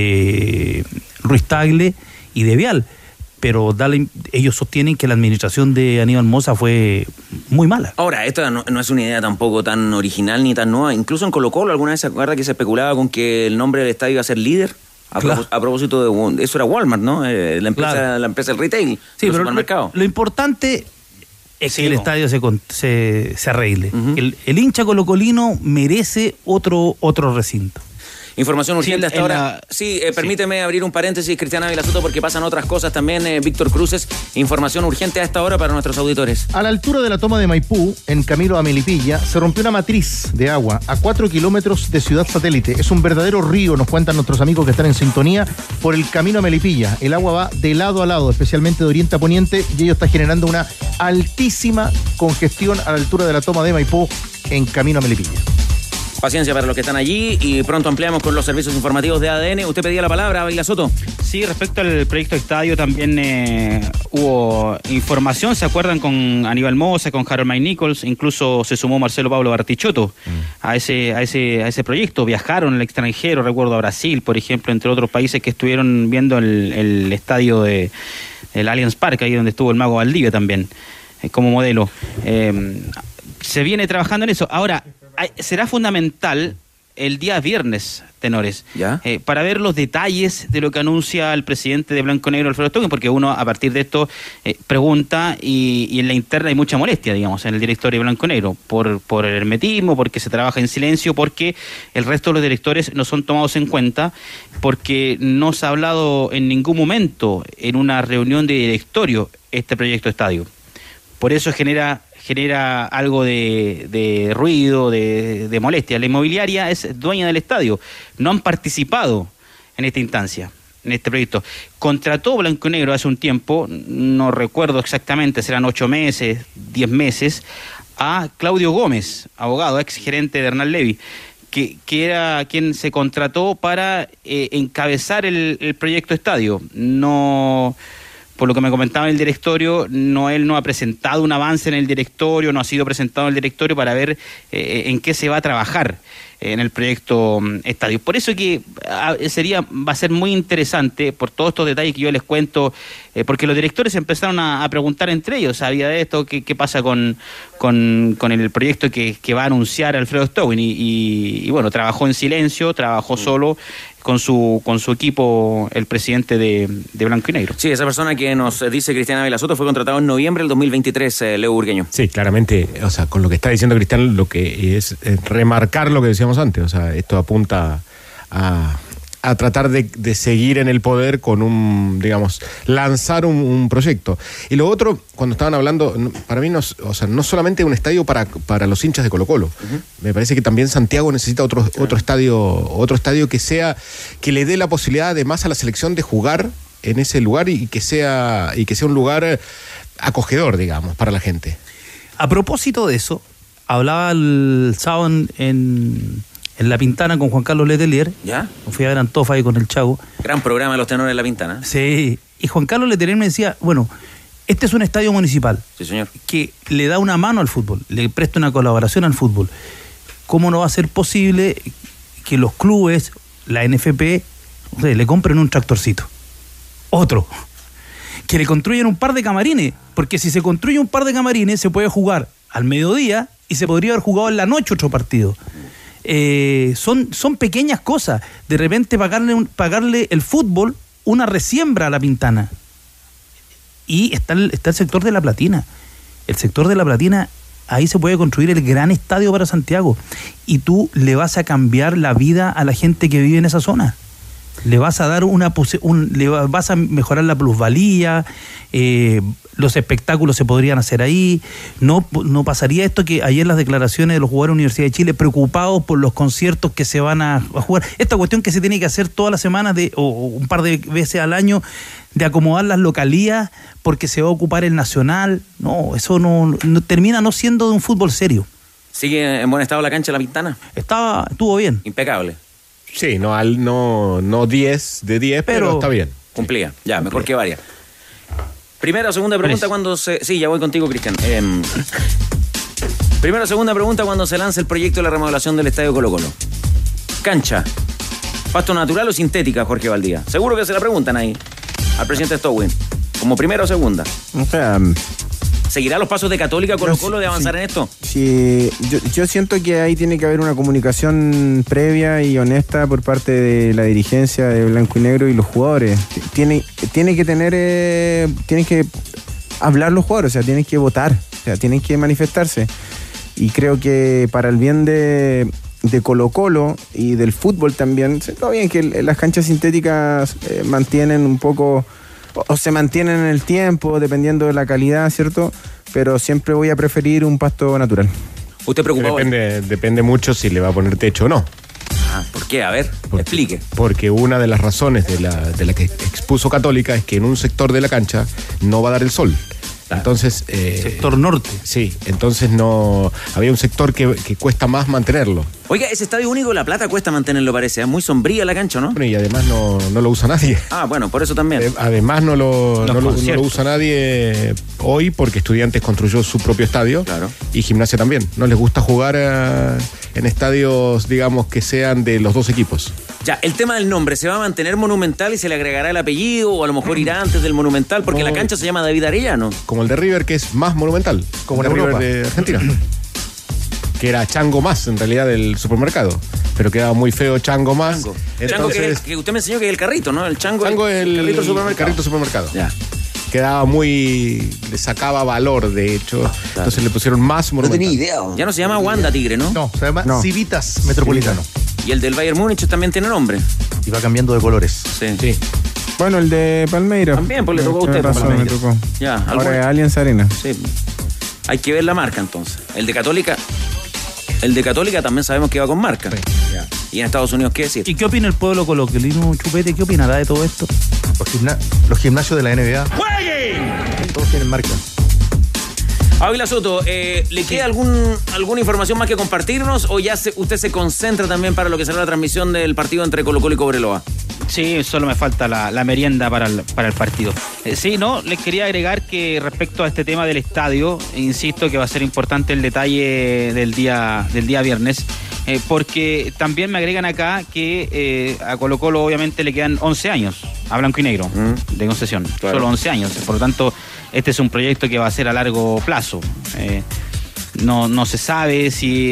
Ruiz Tagle y de Vial. Pero ellos sostienen que la administración de Aníbal Mosa fue muy mala. Ahora, esta no es una idea tampoco tan original ni tan nueva. Incluso en Colo-Colo, ¿alguna vez se acuerda que se especulaba con que el nombre del estadio iba a ser Líder? A propósito de... Eso era Walmart, ¿no? La empresa del retail, sí, el supermercado. Lo importante es que el estadio se arregle. El hincha colocolino merece otro recinto. Información urgente hasta ahora. Sí, permíteme abrir un paréntesis, Cristian Ávila Soto, porque pasan otras cosas también. Víctor Cruces, información urgente a esta hora para nuestros auditores. A la altura de la toma de Maipú, en camino a Melipilla, se rompió una matriz de agua a 4 kilómetros de Ciudad Satélite. Es un verdadero río, nos cuentan nuestros amigos que están en sintonía, por el camino a Melipilla. El agua va de lado a lado, especialmente de oriente a poniente, y ello está generando una altísima congestión a la altura de la toma de Maipú, en camino a Melipilla. Paciencia para los que están allí y pronto ampliamos con los servicios informativos de ADN. Usted pedía la palabra, Ávila Soto. Sí, respecto al proyecto estadio también hubo información. ¿Se acuerdan con Aníbal Mosa, con Harold May Nichols? Incluso se sumó Marcelo Pablo Bartichotto a ese proyecto. Viajaron al extranjero, recuerdo a Brasil, por ejemplo, entre otros países que estuvieron viendo el estadio del Allianz Parque, ahí donde estuvo el Mago Valdivia también, como modelo. Se viene trabajando en eso. Ahora, será fundamental el día viernes, tenores, para ver los detalles de lo que anuncia el presidente de Blanco Negro, Alfredo Stowin, porque uno a partir de esto pregunta y en la interna hay mucha molestia, digamos, en el directorio de Blanco Negro, por el hermetismo, porque se trabaja en silencio, porque el resto de los directores no son tomados en cuenta, porque no se ha hablado en ningún momento en una reunión de directorio este proyecto de estadio. Por eso genera algo de ruido, de molestia. La inmobiliaria es dueña del estadio. No han participado en esta instancia, en este proyecto. Contrató Blanco Negro hace un tiempo, no recuerdo exactamente, serán 8 meses, 10 meses, a Claudio Gómez, abogado, ex gerente de Hernán Levy, que era quien se contrató para encabezar el proyecto estadio. No... Por lo que me comentaba el directorio, él no ha presentado un avance en el directorio, no ha sido presentado en el directorio para ver en qué se va a trabajar en el proyecto estadio. Por eso que va a ser muy interesante, por todos estos detalles que yo les cuento, porque los directores empezaron a preguntar entre ellos, ¿sabía de esto? ¿Qué pasa con el proyecto que va a anunciar Alfredo Stowin? Y bueno, trabajó en silencio, trabajó solo con su equipo, el presidente de Blanco y Negro. Sí, esa persona que nos dice Cristian Ávila Soto fue contratado en noviembre del 2023, Leo Burgueño. Sí, claramente, o sea, con lo que está diciendo Cristian, lo que es remarcar lo que decíamos antes, o sea, esto apunta a tratar de seguir en el poder con lanzar un proyecto. Y lo otro, cuando estaban hablando, para mí no solamente un estadio para los hinchas de Colo-Colo. Me parece que también Santiago necesita otro estadio que le dé la posibilidad además a la selección de jugar en ese lugar y que sea un lugar acogedor, digamos, para la gente. A propósito de eso, hablaba el sábado en La Pintana con Juan Carlos Letelier. ¿Ya? Fui a ver Antofa ahí con el Chavo. Gran programa de los tenores de La Pintana. Sí, y Juan Carlos Letelier me decía, bueno, este es un estadio municipal. Sí, señor. Que le da una mano al fútbol, le presta una colaboración al fútbol. ¿Cómo no va a ser posible que los clubes, la NFP, le compren un tractorcito? Otro. Que le construyan un par de camarines, porque si se construye un par de camarines se puede jugar al mediodía y se podría haber jugado en la noche otro partido. Son pequeñas cosas. De repente pagarle el fútbol una resiembra a La Pintana. Y está el sector de La Platina. El sector de La Platina, ahí se puede construir el gran estadio para Santiago. Y tú le vas a cambiar la vida a la gente que vive en esa zona. le vas a dar vas a mejorar la plusvalía, los espectáculos se podrían hacer ahí, no pasaría esto que ayer las declaraciones de los jugadores de la Universidad de Chile preocupados por los conciertos que se van a jugar, esta cuestión que se tiene que hacer todas las semanas o un par de veces al año, de acomodar las localías porque se va a ocupar el Nacional, no, eso no termina no siendo de un fútbol serio. ¿Sigue en buen estado la cancha de La Pintana? Estuvo bien. Impecable. Sí, no 10 de 10, pero está bien. Cumplía, ya, mejor que varias. Primera o segunda pregunta cuando se... Sí, ya voy contigo, Cristian. Primera o segunda pregunta cuando se lanza el proyecto de la remodelación del Estadio Colo-Colo. Cancha, ¿pasto natural o sintética, Jorge Valdía? Seguro que se la preguntan ahí al presidente Stowin. ¿Como primera o segunda? O sea... ¿Seguirá los pasos de Católica Colo-Colo de avanzar en esto? Sí, yo siento que ahí tiene que haber una comunicación previa y honesta por parte de la dirigencia de Blanco y Negro y los jugadores. Tienen que hablar los jugadores, o sea, tienen que votar, o sea, tienen que manifestarse. Y creo que para el bien de Colo-Colo y del fútbol también, está bien que las canchas sintéticas mantienen un poco... o se mantienen en el tiempo, dependiendo de la calidad, ¿cierto? Pero siempre voy a preferir un pasto natural. ¿Usted preocupado? Depende mucho si le va a poner techo o no. ¿Por qué? A ver, explique. Porque una de las razones de la que expuso Católica es que en un sector de la cancha no va a dar el sol. Entonces... sector norte. Sí, entonces no... Había un sector que cuesta más mantenerlo. Oiga, ese Estadio Único de La Plata cuesta mantenerlo, parece. Es muy sombría la cancha, ¿no? Bueno, y además no lo usa nadie. Bueno, por eso también. Además no lo usa nadie hoy porque Estudiantes construyó su propio estadio. Claro. Y Gimnasia también. No les gusta jugar en estadios, digamos, que sean de los dos equipos. Ya, el tema del nombre, ¿se va a mantener Monumental y se le agregará el apellido o a lo mejor irá antes del Monumental? Porque la cancha se llama David Arellano. Como el de River, que es más monumental. Como el de River de Argentina. Que era Chango Más, en realidad, del supermercado. Pero quedaba muy feo Chango Más. Chango que usted me enseñó que es el carrito, ¿no? El Chango es el carrito supermercado. Ya. Quedaba le sacaba valor, de hecho. Claro. Entonces le pusieron Más monumental. No tenía idea. Ya no se llama Wanda Tigre, ¿no? No, se llama Civitas Metropolitano. Y el del Bayern Múnich también tiene nombre. Y va cambiando de colores. Sí. Bueno, el de Palmeiras. También, pues le tocó a usted. Me tocó. Ya, ahora es Allianz Arena. Sí. Hay que ver la marca entonces. El de Católica también sabemos que va con marca. Sí. Ya. Y en Estados Unidos, ¿qué decir? ¿Y qué opina el pueblo colocolino, Chupete? ¿Qué opinará de todo esto? Los gimnasios de la NBA. ¡Jueguen! Todos tienen marca. Ávila Soto, ¿le queda alguna información más que compartirnos o ya usted se concentra también para lo que será la transmisión del partido entre Colo-Colo y Cobreloa? Sí, solo me falta la merienda para el partido. Les quería agregar que respecto a este tema del estadio, insisto que va a ser importante el detalle del día viernes, porque también me agregan acá que a Colo-Colo obviamente le quedan 11 años, a Blanco y Negro, de concesión, claro. Solo 11 años, por lo tanto este es un proyecto que va a ser a largo plazo. No se sabe si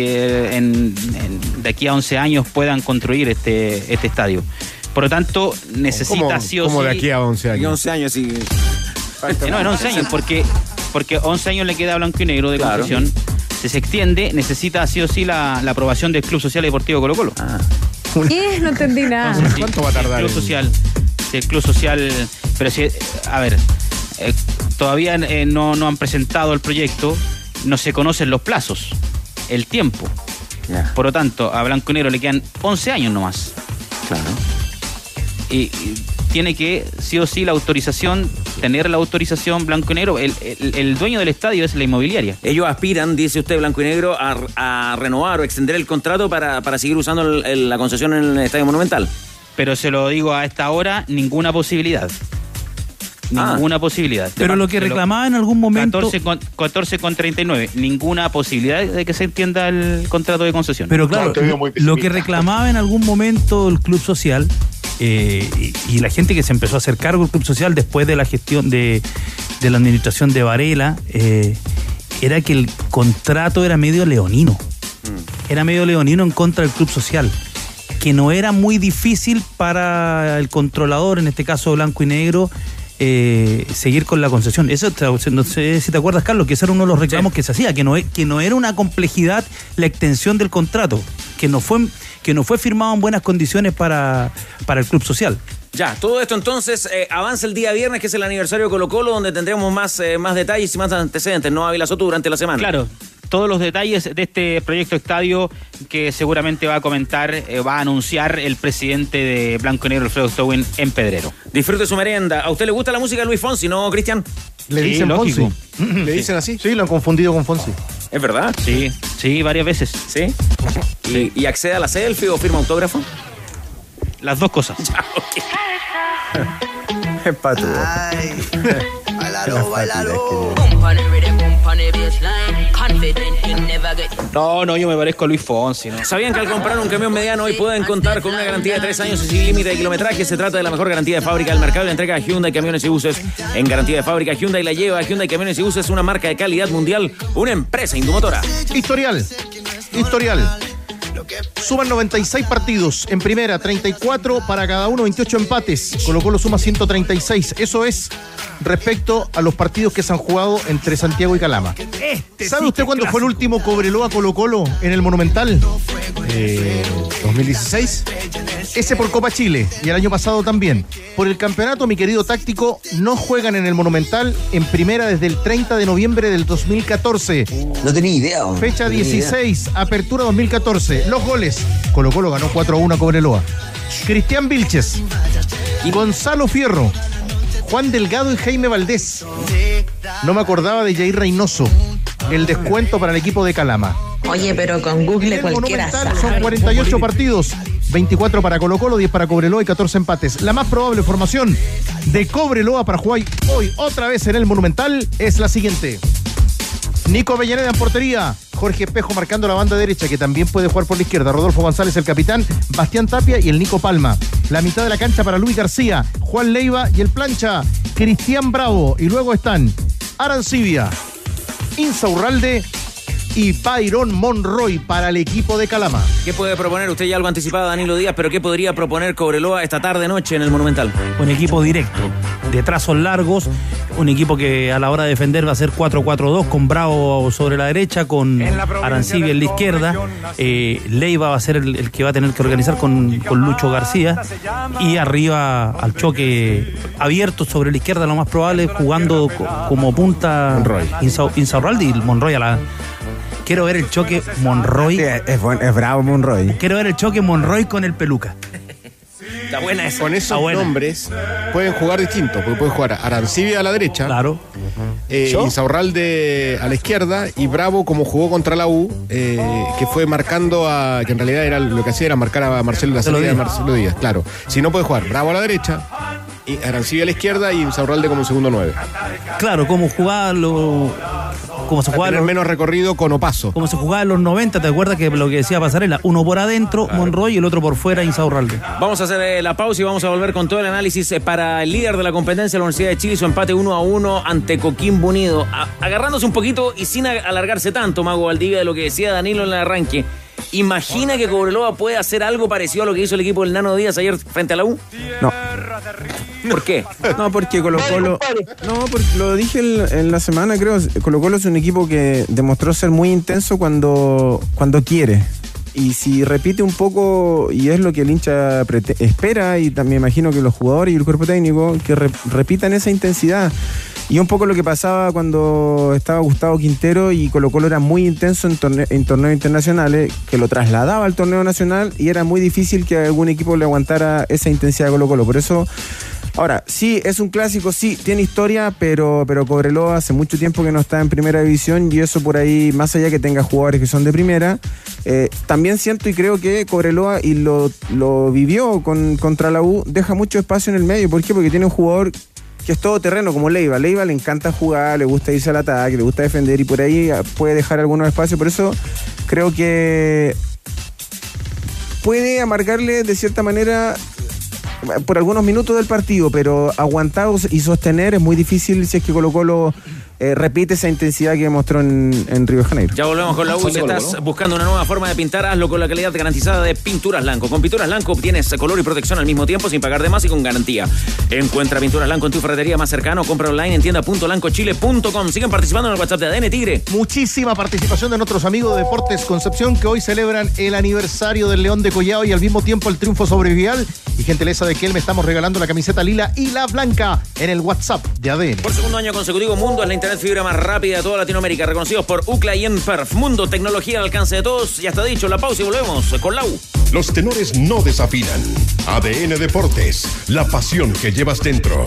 de aquí a 11 años puedan construir este estadio. Por lo tanto, necesita sí o sí... ¿Cómo de aquí a 11 años? 11 años sí. No, en 11 años, porque 11 años le queda a Blanco y Negro de concesión. Si se extiende, necesita sí o sí la aprobación del Club Social y Deportivo Colo-Colo. ¿Qué? No entendí nada. Entonces, ¿cuánto va a tardar? El Club Social... Pero si... A ver... todavía no han presentado el proyecto, no se conocen los plazos, el tiempo. Yeah. Por lo tanto, a Blanco y Negro le quedan 11 años nomás. Claro. Y tiene que, sí o sí, tener la autorización Blanco y Negro. El dueño del estadio es la inmobiliaria. Ellos aspiran, dice usted, Blanco y Negro, a renovar o extender el contrato para seguir usando la concesión en el Estadio Monumental. Pero se lo digo a esta hora, ninguna posibilidad. Ninguna posibilidad. Pero lo que reclamaba en algún momento... 14,39. Ninguna posibilidad de que se entienda el contrato de concesión. Pero claro, lo que reclamaba en algún momento el Club Social y la gente que se empezó a hacer cargo del Club Social después de la gestión de la administración de Varela, era que el contrato era medio leonino. Era medio leonino en contra del Club Social, que no era muy difícil para el controlador, en este caso Blanco y Negro, seguir con la concesión. Eso, no sé si te acuerdas, Carlos, que ese era uno de los reclamos que se hacía, que no era una complejidad la extensión del contrato, que no fue firmado en buenas condiciones para el club social. Ya, todo esto entonces avanza el día viernes, que es el aniversario de Colo-Colo, donde tendremos más detalles y más antecedentes, ¿no, Ávila Soto, durante la semana? Claro, todos los detalles de este proyecto estadio que seguramente va a comentar, va a anunciar el presidente de Blanco y Negro, Alfredo Stowin, en Pedrero. Disfrute su merienda. ¿A usted le gusta la música de Luis Fonsi, no, Cristian? Le dicen lógico. Fonsi. ¿Le dicen así? Sí, lo han confundido con Fonsi. ¿Es verdad? Sí, varias veces. ¿Sí? ¿Y accede a la selfie o firma autógrafo? Las dos cosas. Ya, ok. Es pato. Bailalo. No, yo me parezco a Luis Fonsi, ¿no? ¿Sabían que al comprar un camión mediano hoy pueden contar con una garantía de 3 años y sin límite de kilometraje? Se trata de la mejor garantía de fábrica del mercado y la entrega a Hyundai Camiones y Buses. En garantía de fábrica, Hyundai la lleva. Hyundai Camiones y Buses, una marca de calidad mundial, una empresa Indumotora. Historial. Suman 96 partidos. En primera, 34 para cada uno, 28 empates. Colo-Colo suma 136. Eso es respecto a los partidos que se han jugado entre Santiago y Calama. ¿Sabe usted cuándo fue el último Cobreloa Colo-Colo en el Monumental? 2016. Ese por Copa Chile y el año pasado también. Por el campeonato, mi querido táctico, no juegan en el Monumental en primera desde el 30 de noviembre del 2014. No tenía idea. Fecha 16, apertura 2014. Los goles. Colo-Colo ganó 4-1 a Cobreloa. Cristian Vilches, Gonzalo Fierro, Juan Delgado y Jaime Valdés. No me acordaba de Jair Reynoso. El descuento para el equipo de Calama. Oye, pero con Google cualquiera sabe. Son 48 partidos, 24 para Colo-Colo, 10 para Cobreloa y 14 empates. La más probable formación de Cobreloa para jugar hoy otra vez en el Monumental es la siguiente. Nico Avellaneda en portería, Jorge Espejo marcando la banda derecha, que también puede jugar por la izquierda, Rodolfo González el capitán, Bastián Tapia y el Nico Palma. La mitad de la cancha para Luis García, Juan Leiva y el plancha Cristian Bravo. Y luego están Arancibia, Insaurralde y Byron Monroy para el equipo de Calama. ¿Qué puede proponer? Usted ya algo anticipado, Danilo Díaz, pero ¿qué podría proponer Cobreloa esta tarde-noche en el Monumental? Un equipo directo, de trazos largos, un equipo que a la hora de defender va a ser 4-4-2, con Bravo sobre la derecha, con Arancibia en la izquierda, Leiva va a ser el que va a tener que organizar con Lucho García, y arriba al choque abierto sobre la izquierda, lo más probable, jugando como punta Insaurralde y Monroy a la... Quiero ver el choque Monroy. Sí, es bravo Monroy. Quiero ver el choque Monroy con el Peluca. Está buena esa. Con esos nombres pueden jugar distinto, porque pueden jugar Arancibia a la derecha, claro, Insaurralde a la izquierda y Bravo, como jugó contra la U, que fue marcando que en realidad era lo que hacía era marcar a Marcelo la salida de Marcelo Díaz, claro. Si no, puede jugar Bravo a la derecha, y Arancibia a la izquierda y Insaurralde como segundo 9. Claro, como se jugaba tener menos recorrido con Opaso. Como se jugaba en los 90, ¿te acuerdas que lo que decía Pasarela? Uno por adentro, claro, Monroy, y el otro por fuera, Insaurralde. Vamos a hacer la pausa y vamos a volver con todo el análisis para el líder de la competencia, la Universidad de Chile, su empate 1-1 ante Coquimbo Unido. Agarrándose un poquito y sin alargarse tanto, Mago Valdivia, de lo que decía Danilo en el arranque. ¿Imagina que Cobreloa puede hacer algo parecido a lo que hizo el equipo del Nano Díaz ayer frente a la U? No. ¿Por qué? No, porque Colo-Colo... No, porque lo dije en la semana, creo. Colo-Colo es un equipo que demostró ser muy intenso cuando quiere. Y si repite un poco, y es lo que el hincha espera, y también imagino que los jugadores y el cuerpo técnico, que repitan esa intensidad. Y un poco lo que pasaba cuando estaba Gustavo Quintero y Colo-Colo era muy intenso en torneos internacionales, que lo trasladaba al torneo nacional y era muy difícil que algún equipo le aguantara esa intensidad de Colo-Colo. Por eso, ahora, sí, es un clásico, sí, tiene historia, pero Cobreloa hace mucho tiempo que no está en primera división, y eso por ahí, más allá que tenga jugadores que son de primera, también siento y creo que Cobreloa, y lo vivió contra la U, deja mucho espacio en el medio. ¿Por qué? Porque tiene un jugador que es todo terreno, como Leiva. Leiva le encanta jugar, le gusta irse al ataque, le gusta defender, y por ahí puede dejar algunos espacios. Por eso creo que puede amargarle de cierta manera por algunos minutos del partido, pero aguantados y sostener es muy difícil si es que Colo-Colo repite esa intensidad que mostró en Río de Janeiro. Ya volvemos con la U. Si estás buscando una nueva forma de pintar, hazlo con la calidad garantizada de Pinturas Blanco. Con Pinturas Blanco obtienes color y protección al mismo tiempo sin pagar de más y con garantía. Encuentra Pinturas Blanco en tu ferretería más cercano. Compra online en tienda.blancochile.com. Siguen participando en el WhatsApp de ADN Tigre. Muchísima participación de nuestros amigos de Deportes Concepción, que hoy celebran el aniversario del León de Collao y al mismo tiempo el triunfo sobre Vial. Y gentileza de Kelme, estamos regalando la camiseta lila y la blanca en el WhatsApp de ADN. Por segundo año consecutivo, Mundo es la internet fibra más rápida de toda Latinoamérica, reconocidos por UCLA y Enperf. Mundo, tecnología al alcance de todos. Ya está dicho, la pausa y volvemos con la U. Los tenores no desafinan. ADN Deportes, la pasión que llevas dentro.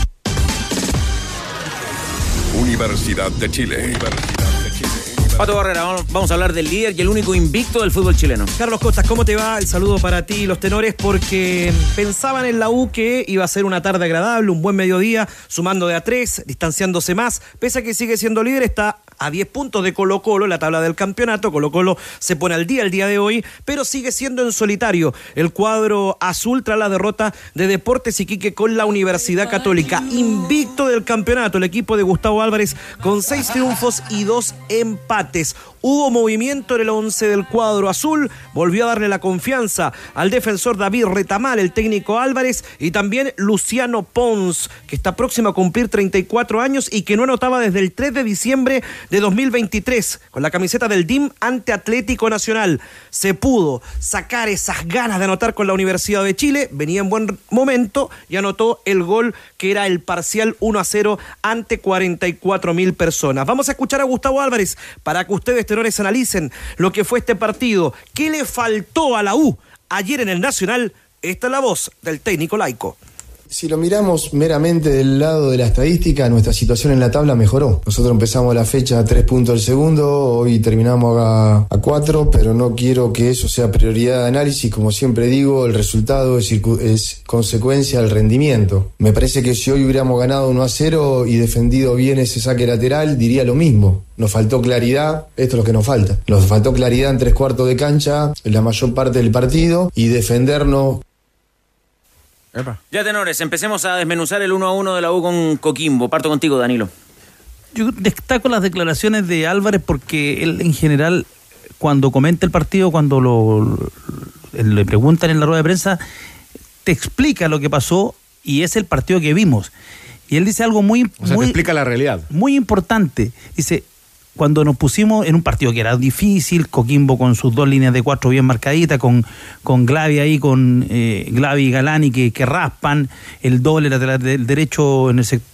Universidad de Chile. Pato Barrera, vamos a hablar del líder y el único invicto del fútbol chileno. Carlos Costas, ¿cómo te va? El saludo para ti y los tenores, porque pensaban en la U que iba a ser una tarde agradable, un buen mediodía, sumando de a 3, distanciándose más, pese a que sigue siendo líder, está a 10 puntos de Colo-Colo en la tabla del campeonato. Colo-Colo se pone al día el día de hoy, pero sigue siendo en solitario el cuadro azul tras la derrota de Deportes Iquique con la Universidad Católica. Invicto del campeonato el equipo de Gustavo Álvarez con 6 triunfos y 2 empates. Hubo movimiento en el 11 del cuadro azul, volvió a darle la confianza al defensor David Retamal, el técnico Álvarez, y también Luciano Pons, que está próximo a cumplir 34 años y que no anotaba desde el 3 de diciembre de 2023, con la camiseta del DIM ante Atlético Nacional. Se pudo sacar esas ganas de anotar con la Universidad de Chile, venía en buen momento y anotó el gol que era el parcial 1-0 ante 44.000 personas. Vamos a escuchar a Gustavo Álvarez para que ustedes, tenores, analicen lo que fue este partido. ¿Qué le faltó a la U ayer en el Nacional? Esta es la voz del técnico laico. Si lo miramos meramente del lado de la estadística, nuestra situación en la tabla mejoró. Nosotros empezamos la fecha a 3 puntos del segundo, hoy terminamos a 4, pero no quiero que eso sea prioridad de análisis. Como siempre digo, el resultado es consecuencia del rendimiento. Me parece que si hoy hubiéramos ganado 1-0 y defendido bien ese saque lateral, diría lo mismo. Nos faltó claridad, esto es lo que nos falta. Nos faltó claridad en 3/4 de cancha, en la mayor parte del partido, y defendernos. Ya, tenores, empecemos a desmenuzar el 1-1 de la U con Coquimbo. Parto contigo, Danilo. Yo destaco las declaraciones de Álvarez porque él, en general, cuando comenta el partido, cuando le preguntan en la rueda de prensa, te explica lo que pasó y es el partido que vimos. Y él dice algo te explica la realidad. Muy importante. Dice, cuando nos pusimos en un partido que era difícil, Coquimbo con sus 2 líneas de 4 bien marcaditas, con Glavi ahí, con Glavi y Galani que raspan, el doble lateral del derecho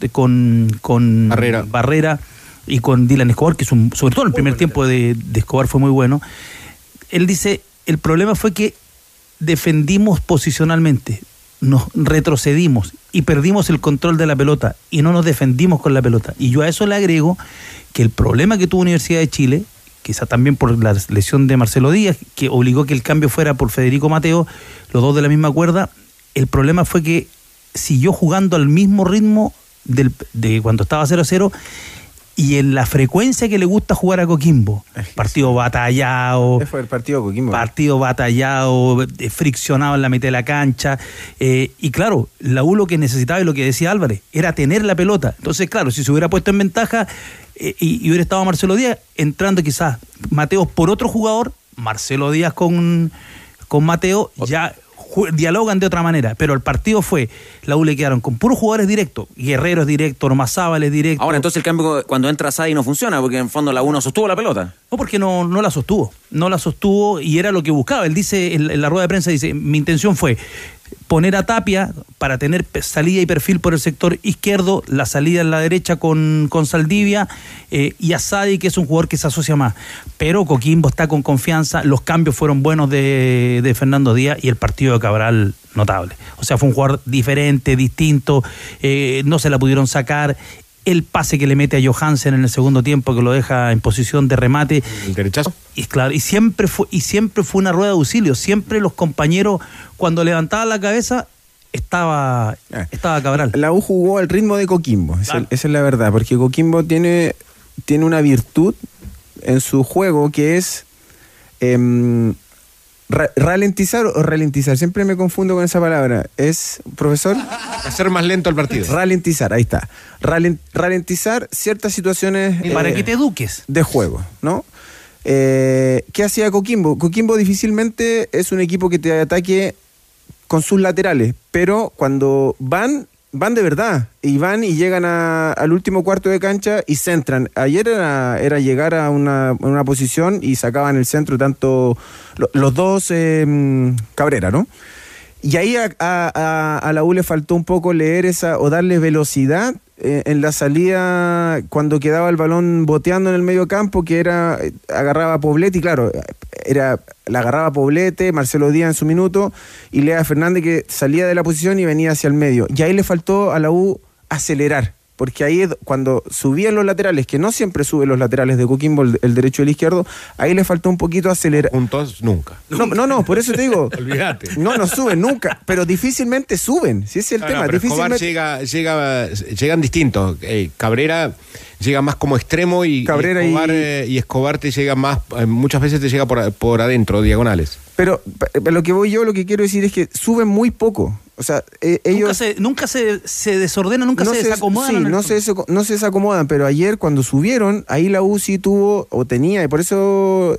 con Barrera y con Dylan Escobar, que es sobre todo el primer tiempo de Escobar fue muy bueno. Él dice, el problema fue que defendimos posicionalmente, nos retrocedimos y perdimos el control de la pelota y no nos defendimos con la pelota. Y yo a eso le agrego que el problema que tuvo Universidad de Chile, quizá también por la lesión de Marcelo Díaz, que obligó que el cambio fuera por Federico Mateo, los dos de la misma cuerda, el problema fue que siguió jugando al mismo ritmo de cuando estaba 0-0 y en la frecuencia que le gusta jugar a Coquimbo. Partido batallado. Fue el partido de Coquimbo. Partido batallado, friccionado en la mitad de la cancha. Y claro, la U lo que necesitaba y lo que decía Álvarez era tener la pelota. Entonces, claro, si se hubiera puesto en ventaja y hubiera estado Marcelo Díaz, entrando quizás Mateo por otro jugador, Marcelo Díaz con Mateo, ya dialogan de otra manera, pero el partido fue, la U le quedaron con puros jugadores directos, Guerreros directos, Ormazábal directo. Ahora, entonces el cambio cuando entra Sadi no funciona, porque en fondo la U no sostuvo la pelota. No, porque no la sostuvo y era lo que buscaba. Él dice, en la rueda de prensa dice, mi intención fue poner a Tapia para tener salida y perfil por el sector izquierdo, la salida en la derecha con Saldivia y a Sadi, que es un jugador que se asocia más. Pero Coquimbo está con confianza, los cambios fueron buenos de Fernando Díaz y el partido de Cabral notable. O sea, fue un jugador diferente, distinto, no se la pudieron sacar. El pase que le mete a Johansen en el segundo tiempo, que lo deja en posición de remate. ¿El derechazo? Y claro, y siempre fue una rueda de auxilio. Siempre los compañeros, cuando levantaban la cabeza, estaba Cabral. La U jugó al ritmo de Coquimbo, claro. Esa es la verdad, porque Coquimbo tiene una virtud en su juego que es Ralentizar o ralentizar, siempre me confundo con esa palabra. ¿Es, profesor? Hacer más lento el partido. Ralentizar, ahí está. Ralentizar ciertas situaciones. Para que te eduques. De juego, ¿no? ¿Qué hacía Coquimbo? Coquimbo difícilmente es un equipo que te ataque con sus laterales, pero cuando van de verdad, y van y llegan al último cuarto de cancha y centran. Ayer era llegar a una posición y sacaban el centro tanto los dos Cabrera, ¿no? Y ahí a la U le faltó un poco leer o darle velocidad en la salida cuando quedaba el balón boteando en el medio campo, que agarraba a Poblete, y claro, la agarraba Poblete, Marcelo Díaz en su minuto, y Lea Fernández, que salía de la posición y venía hacia el medio. Y ahí le faltó a la U acelerar, porque ahí cuando subían los laterales, que no siempre suben los laterales de Coquimbo, el derecho y el izquierdo, ahí le faltó un poquito acelerar. Juntos nunca. No, por eso te digo. Olvídate. No suben nunca, pero difícilmente suben, si ese es el tema. Pero difícilmente... Escobar llegan distintos. Cabrera llega más como extremo y Escobar te llega más, muchas veces te llega por adentro, diagonales. Pero lo que quiero decir es que suben muy poco. O sea, ellos... Nunca se desordenan, nunca se desacomodan. Sí, no se desacomodan, pero ayer cuando subieron, ahí la U sí tuvo, o tenía, y por eso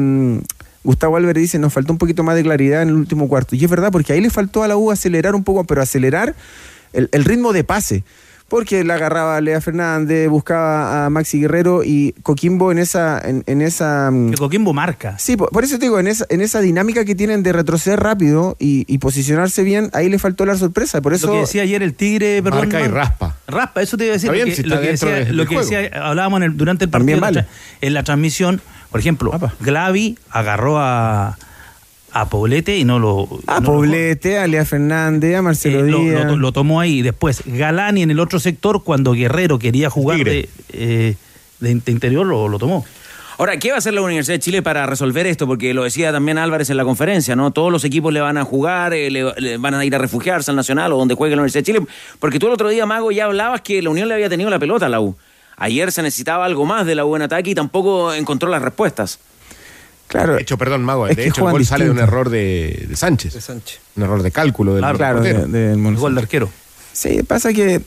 Gustavo Álvarez dice, nos faltó un poquito más de claridad en el último cuarto. Y es verdad, porque ahí le faltó a la U acelerar un poco, pero acelerar el ritmo de pase. Porque la agarraba a Lea Fernández, buscaba a Maxi Guerrero, y Coquimbo en esa que Coquimbo marca. Sí, por eso te digo, en esa dinámica que tienen de retroceder rápido y posicionarse bien, ahí le faltó la sorpresa. Por eso lo que decía ayer el Tigre, marca y raspa. Raspa, eso te iba a decir. Bien, lo que decía, hablábamos durante el partido, en la transmisión, por ejemplo, Glavi agarró a Poblete y no lo... Poblete, a Lea Fernández, a Marcelo Díaz. Lo tomó ahí. Después, Galani en el otro sector, cuando Guerrero quería jugar de interior, lo tomó. Ahora, ¿qué va a hacer la Universidad de Chile para resolver esto? Porque lo decía también Álvarez en la conferencia, ¿no? Todos los equipos le van a jugar, le van a ir a refugiarse al Nacional o donde juegue la Universidad de Chile. Porque tú el otro día, Mago, ya hablabas que la Unión le había tenido la pelota a la U. Ayer se necesitaba algo más de la U en ataque y tampoco encontró las respuestas. Claro. De hecho, perdón, Mago, de hecho el gol sale de un error de Sánchez. Un error de cálculo del gol de arquero. Sí, pasa que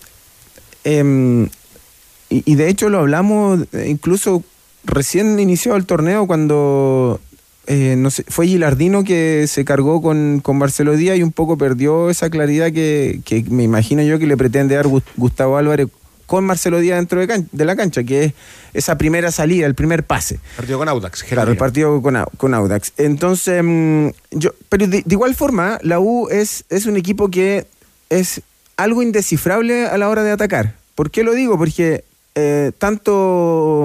y de hecho lo hablamos incluso recién inició el torneo cuando fue Gilardino que se cargó con Marcelo Díaz y un poco perdió esa claridad que me imagino yo que le pretende dar Gustavo Álvarez con Marcelo Díaz dentro de la cancha, que es esa primera salida, el primer pase. Partido con Audax. Claro, el partido con Audax. Entonces, pero de igual forma, la U es un equipo que es algo indescifrable a la hora de atacar. ¿Por qué lo digo? Porque tanto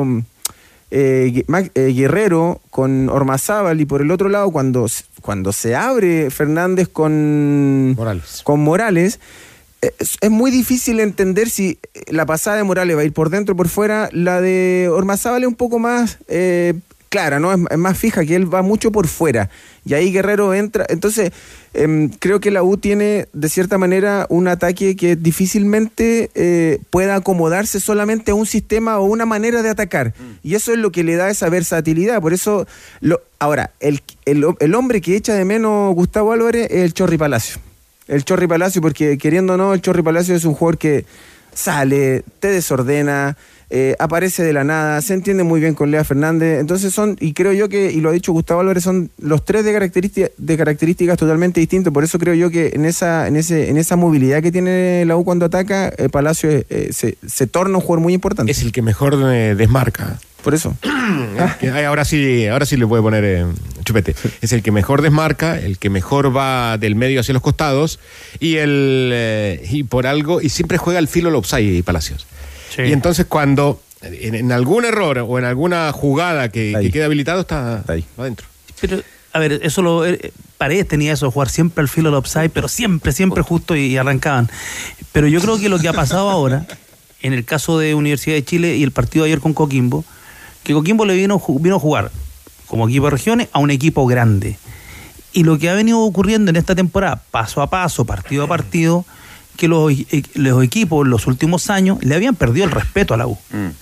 Guerrero con Ormazábal y por el otro lado, cuando se abre Fernández con Morales, es muy difícil entender si la pasada de Morales va a ir por dentro o por fuera. La de Ormazábal es un poco más clara, ¿no? Es más fija, que él va mucho por fuera. Y ahí Guerrero entra. Entonces, creo que la U tiene, de cierta manera, un ataque que difícilmente pueda acomodarse solamente a un sistema o una manera de atacar. Y eso es lo que le da esa versatilidad. Por eso, ahora, el hombre que echa de menos Gustavo Álvarez es el Chorri Palacio. El Chorri Palacio, porque queriendo o no, el Chorri Palacio es un jugador que sale, te desordena, aparece de la nada, se entiende muy bien con Lea Fernández. Entonces y creo yo que, y lo ha dicho Gustavo Álvarez, son los tres de características totalmente distintas. Por eso creo yo que en esa movilidad que tiene la U cuando ataca, Palacio se torna un jugador muy importante. Es el que mejor desmarca. Por eso. Ahora sí le puede poner chupete. Es el que mejor desmarca, el que mejor va del medio hacia los costados y por algo, y siempre juega al filo del offside, Palacios. Sí. Y entonces cuando en algún error o en alguna jugada que queda habilitado, está ahí, adentro. Pero, a ver, eso Paredes tenía eso, jugar siempre al filo del offside, pero siempre justo y arrancaban. Pero yo creo que lo que ha pasado ahora, en el caso de Universidad de Chile y el partido de ayer con Coquimbo, que Coquimbo le vino a jugar como equipo de regiones a un equipo grande. Y lo que ha venido ocurriendo en esta temporada, paso a paso, partido a partido, que los equipos en los últimos años le habían perdido el respeto a la U.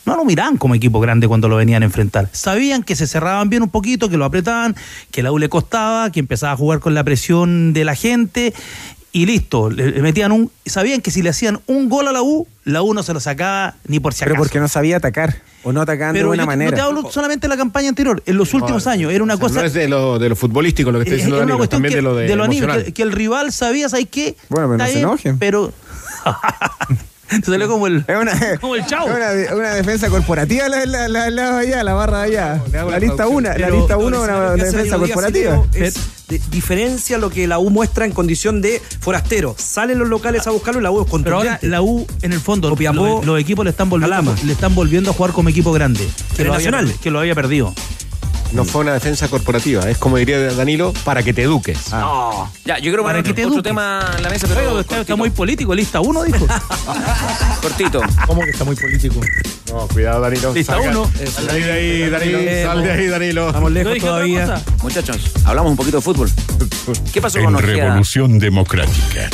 no lo miraban como equipo grande cuando lo venían a enfrentar. Sabían que se cerraban bien un poquito, que lo apretaban, que la U le costaba, que empezaba a jugar con la presión de la gente y listo, le metían sabían que si le hacían un gol a la U no se lo sacaba ni por si acaso. Pero porque no sabía atacar o no atacaban de buena manera. No te hablo solamente de la campaña anterior, en los últimos años era una cosa. No es de lo futbolístico lo que está diciendo Danilo, también de lo de emocional. Que el rival sabía, ¿sabes qué? Bueno, pero no se enojen. Pero te salió como el chavo. Es una defensa corporativa la barra de allá. La lista 1, una defensa corporativa. Diferencia lo que la U muestra en condición de forastero. Salen los locales a buscarlo y la U es contundente. Pero ahora la U, en el fondo, los equipos le están volviendo a jugar como equipo grande. Que lo había perdido. No fue una defensa corporativa, es como diría Danilo, para que te eduques. No. Ya, yo creo para que te otro eduques. tema en la mesa, pero está muy político, lista 1, dijo. Cortito. ¿Cómo que está muy político? No, cuidado, Danilo. Lista 1. Sal de ahí, Danilo. Sal de ahí, Danilo. Estamos lejos todavía. Muchachos, hablamos un poquito de fútbol. ¿Qué pasó con Ojea? Revolución Democrática.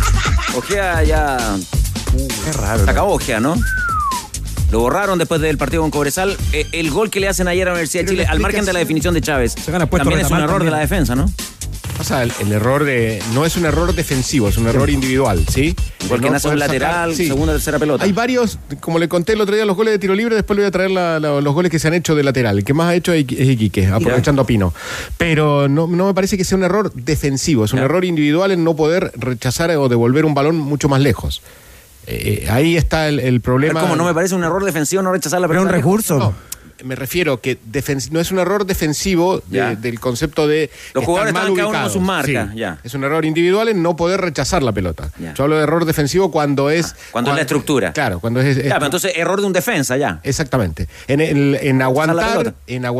Ojea ya... Qué raro. Se acabó Ojea, ¿no? Lo borraron después del partido con Cobresal. El gol que le hacen ayer a la Universidad de Chile, al margen de la definición de Chávez, también es un error de la defensa, ¿no? O sea, el error no es un error defensivo, es un error individual, ¿sí? Porque nace un lateral, segunda, tercera pelota. Hay varios, como le conté el otro día, los goles de tiro libre, después le voy a traer los goles que se han hecho de lateral. El que más ha hecho es Iquique, aprovechando a Pino. Pero no me parece que sea un error defensivo, es un error individual en no poder rechazar o devolver un balón mucho más lejos. Ahí está el problema. ¿Cómo no me parece un error defensivo no rechazar la pelota? Pero un recurso. No, me refiero que no es un error defensivo del concepto de los jugadores están cada uno con sus marcas. Sí. Ya. Es un error individual en no poder rechazar la pelota. Ya. Yo hablo de error defensivo cuando es la estructura. Claro, cuando es pero entonces error de un defensa ya. Exactamente. En aguantar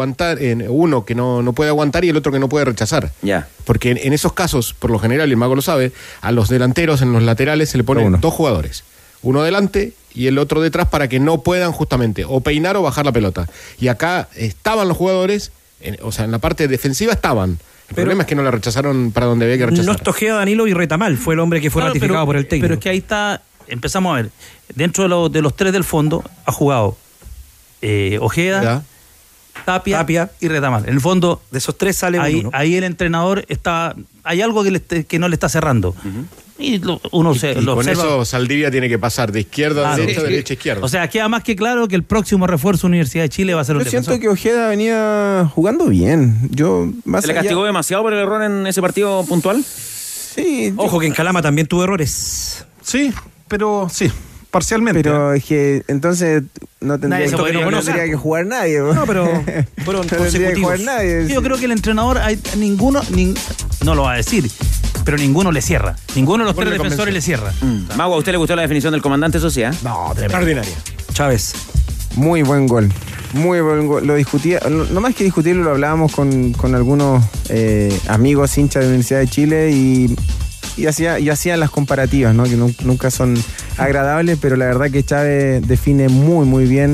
uno que no puede aguantar y el otro que no puede rechazar. Ya. Porque en esos casos, por lo general, y el mago lo sabe, a los delanteros en los laterales se le ponen dos jugadores. Uno delante y el otro detrás para que no puedan justamente o peinar o bajar la pelota. Y acá estaban los jugadores, en la parte defensiva estaban. El problema es que no la rechazaron para donde había que rechazar. No estojea Danilo y Retamal, fue el hombre que fue ratificado por el técnico. Pero es que ahí está, empezamos a ver, dentro de los tres del fondo ha jugado Ojeda, Tapia y Retamal. En el fondo, de esos tres sale uno. Ahí el entrenador hay algo que no le está cerrando. Y uno se lo con observa. Eso Saldivia tiene que pasar de izquierda a derecha, derecha a izquierda. O sea, queda más que claro que el próximo refuerzo de Universidad de Chile va a ser un defensor. Yo siento que Ojeda venía jugando bien. ¿Se le castigó demasiado por el error en ese partido puntual? Sí. Ojo que en Calama también tuvo errores. Sí, pero sí. Parcialmente. Pero es que entonces no tendría que jugar nadie. No, pero fueron consecutivos. Yo creo que el entrenador, ninguno no lo va a decir, pero ninguno le cierra. Ninguno de los tres defensores le cierra. Mago, ¿a usted le gustó la definición del comandante Socia? No, extraordinaria. Chávez. Muy buen gol. Muy buen gol. Lo discutía, no más que discutirlo, lo hablábamos con algunos amigos hinchas de la Universidad de Chile y hacían las comparativas, ¿no? Que nunca son agradables, pero la verdad que Chávez define muy, muy bien,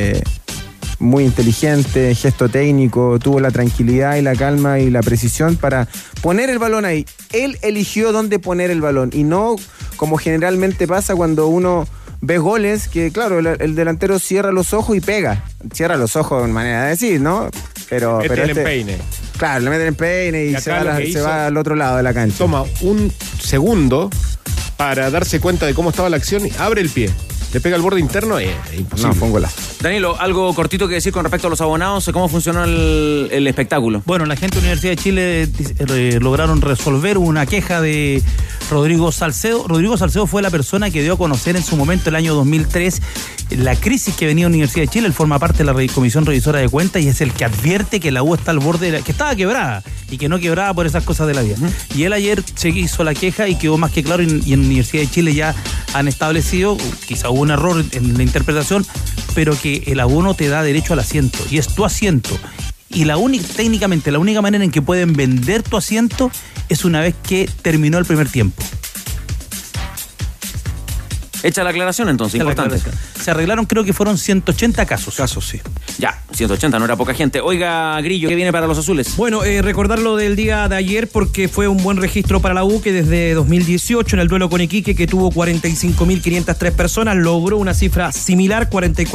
muy inteligente, gesto técnico, tuvo la tranquilidad y la calma y la precisión para poner el balón ahí. Él eligió dónde poner el balón y no como generalmente pasa cuando uno ve goles que, claro, el delantero cierra los ojos y pega. Cierra los ojos de manera de decir, ¿no? Pero el empeine. Claro, le meten el peine y se va al otro lado de la cancha. Toma un segundo para darse cuenta de cómo estaba la acción y abre el pie. Le pega al borde interno y imposible. No, fue un golazo. Danilo, algo cortito que decir con respecto a los abonados, ¿cómo funcionó el espectáculo? Bueno, la gente de la Universidad de Chile lograron resolver una queja de Rodrigo Salcedo. Rodrigo Salcedo fue la persona que dio a conocer en su momento, el año 2003, la crisis que venía en la Universidad de Chile. Él forma parte de la Comisión Revisora de Cuentas y es el que advierte que la U está al borde que estaba quebrada y que no quebraba por esas cosas de la vida. Y él ayer se hizo la queja y quedó más que claro, y en la Universidad de Chile ya han establecido, quizá hubo un error en la interpretación, pero que el abono te da derecho al asiento y es tu asiento. Y técnicamente la única manera en que pueden vender tu asiento es una vez que terminó el primer tiempo. Hecha la aclaración entonces, importante. Se arreglaron, creo que fueron 180 casos. Casos, sí. Ya, 180, no era poca gente. Oiga, Grillo, ¿qué viene para los azules? Bueno, recordar lo del día de ayer porque fue un buen registro para la U, que desde 2018 en el duelo con Iquique, que tuvo 45.503 personas, logró una cifra similar,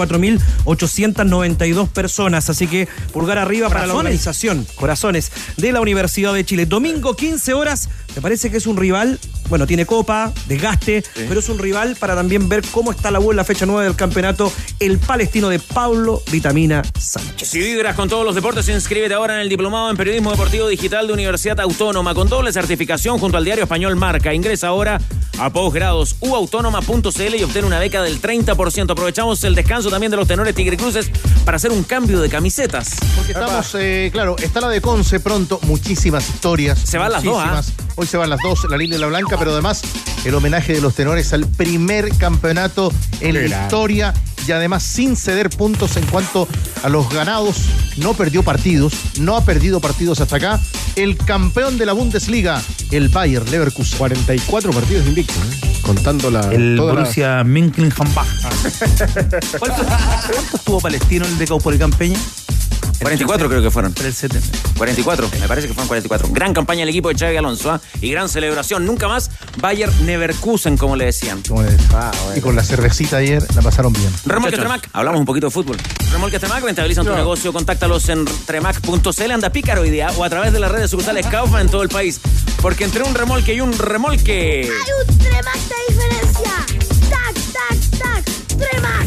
44.892 personas. Así que pulgar arriba para la organización, Corazones, de la Universidad de Chile. Domingo, 15 horas, me parece que es un rival, bueno, tiene copa, desgaste, pero es un rival para también ver cómo está la U en la fecha 9 del campeonato, el palestino de Pablo Vitamina Sánchez. Si vibras con todos los deportes, inscríbete ahora en el Diplomado en Periodismo Deportivo Digital de Universidad Autónoma, con doble certificación junto al diario español Marca. Ingresa ahora a posgrados uautónoma.cl y obtén una beca del 30%. Aprovechamos el descanso también de los tenores Tigre Cruces para hacer un cambio de camisetas. Porque estamos, claro, está la de Conce pronto, muchísimas historias. Se van las dos, Hoy se van las dos, la línea y la blanca, pero además el homenaje de los tenores al primer campeonato en la historia y además sin ceder puntos en cuanto a los ganados. No perdió partidos, no ha perdido partidos hasta acá. El campeón de la Bundesliga, el Bayer Leverkusen. 44 partidos invictos, contando el Borussia Mönchengladbach. ¿Cuánto estuvo Palestino en el de Caupolicán Campeña? 44 creo que fueron. 44, me parece que fueron 44. Gran campaña del equipo de Xabi Alonso, y gran celebración. Nunca más Bayer Leverkusen, como le decían. Bueno. Y con la cervecita ayer la pasaron bien. Remolque Tremac, hablamos un poquito de fútbol. Remolque Tremac, rentabilizan tu negocio. Contáctalos en tremac.cl. Anda pícaro hoy día o a través de las redes sucursales Kaufman en todo el país. Porque entre un remolque y un remolque hay un Tremac de diferencia. Tac, tac, tac. Tremac.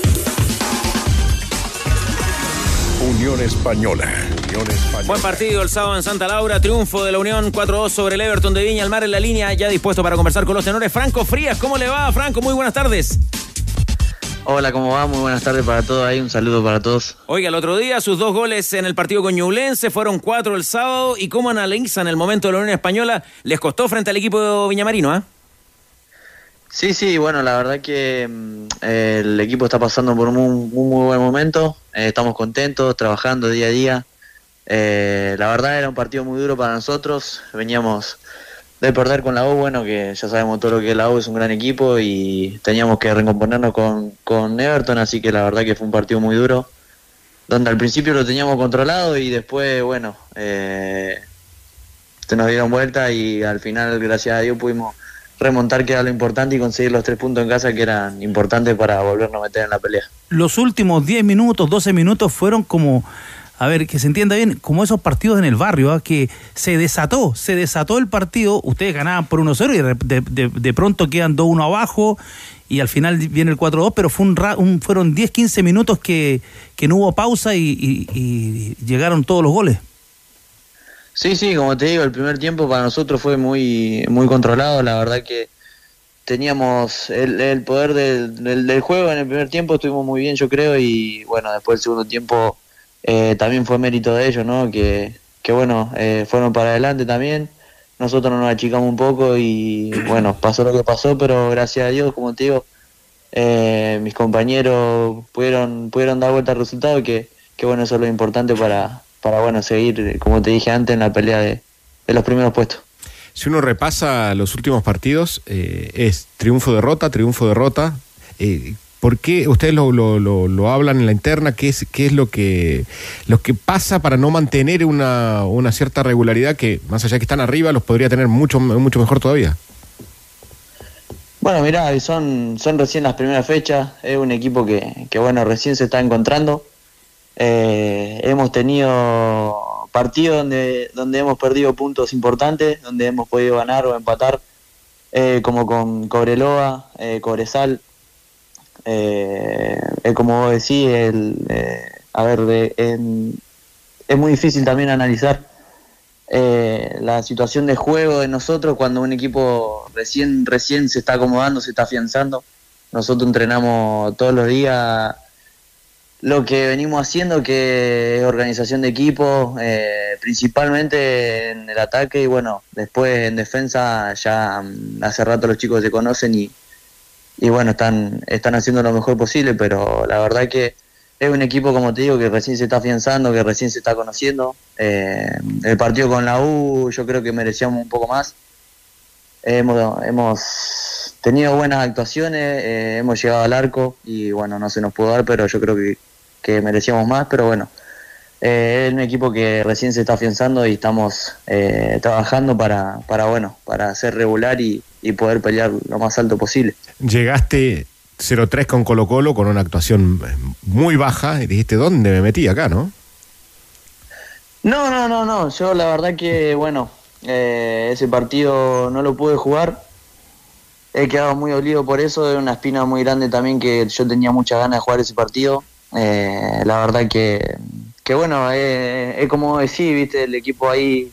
Unión Española. Buen partido el sábado en Santa Laura. Triunfo de la Unión 4-2 sobre el Everton de Viña del Mar en la línea. Ya dispuesto para conversar con los tenores. Franco Frías, ¿cómo le va, Franco? Muy buenas tardes. Hola, ¿cómo va? Muy buenas tardes para todos ahí. Un saludo para todos. Oiga, el otro día sus 2 goles en el partido con Ñublense, fueron 4 el sábado. ¿Y cómo analizan el momento de la Unión Española? ¿Les costó frente al equipo viñamarino, Sí, bueno, la verdad que el equipo está pasando por un muy buen momento. Estamos contentos, trabajando día a día. La verdad era un partido muy duro para nosotros. Veníamos de perder con la U, bueno, que ya sabemos todo lo que es la U, es un gran equipo y teníamos que recomponernos con Everton, así que la verdad que fue un partido muy duro, donde al principio lo teníamos controlado y después, bueno, se nos dieron vuelta y al final, gracias a Dios, pudimos remontar, que era lo importante, y conseguir los 3 puntos en casa, que eran importantes para volvernos a meter en la pelea. Los últimos 10 minutos, 12 minutos fueron como, a ver, que se entienda bien, como esos partidos en el barrio, que se desató el partido. Ustedes ganaban por 1-0 y de pronto quedan 2-1 abajo y al final viene el 4-2, pero fueron 10-15 minutos que no hubo pausa y llegaron todos los goles. Sí, como te digo, el primer tiempo para nosotros fue muy controlado. La verdad que teníamos el poder del juego en el primer tiempo, estuvimos muy bien, yo creo, y bueno, después el segundo tiempo también fue mérito de ellos, ¿no? Que bueno, fueron para adelante también. Nosotros nos achicamos un poco y bueno, pasó lo que pasó, pero gracias a Dios, como te digo, mis compañeros pudieron dar vuelta al resultado, que bueno, eso es lo importante para bueno, seguir, como te dije antes, en la pelea de los primeros puestos. Si uno repasa los últimos partidos, es triunfo-derrota. ¿Por qué ustedes lo hablan en la interna? ¿Qué es lo que pasa para no mantener una cierta regularidad que, más allá de que están arriba, los podría tener mucho mejor todavía? Bueno, mirá, son recién las primeras fechas. Es un equipo que bueno, recién se está encontrando. Hemos tenido partidos donde hemos perdido puntos importantes, donde hemos podido ganar o empatar, como con Cobreloa, Cobresal. Como vos decís, es muy difícil también analizar la situación de juego de nosotros cuando un equipo recién se está acomodando, se está afianzando. Nosotros entrenamos todos los días lo que venimos haciendo, que es organización de equipo, principalmente en el ataque, y bueno, después en defensa ya hace rato los chicos se conocen y bueno, están haciendo lo mejor posible, pero la verdad que es un equipo, como te digo, que recién se está afianzando, que recién se está conociendo. El partido con la U yo creo que merecíamos un poco más. Hemos tenido buenas actuaciones, hemos llegado al arco y bueno, no se nos pudo dar, pero yo creo que merecíamos más, pero bueno, es un equipo que recién se está afianzando y estamos trabajando para ser regular y poder pelear lo más alto posible. Llegaste 0-3 con Colo-Colo con una actuación muy baja y dijiste, ¿dónde me metí acá, no? No, yo la verdad que bueno, ese partido no lo pude jugar. He quedado muy dolido por eso, era una espina muy grande también que yo tenía muchas ganas de jugar ese partido. La verdad que bueno, es como decir, viste, el equipo ahí,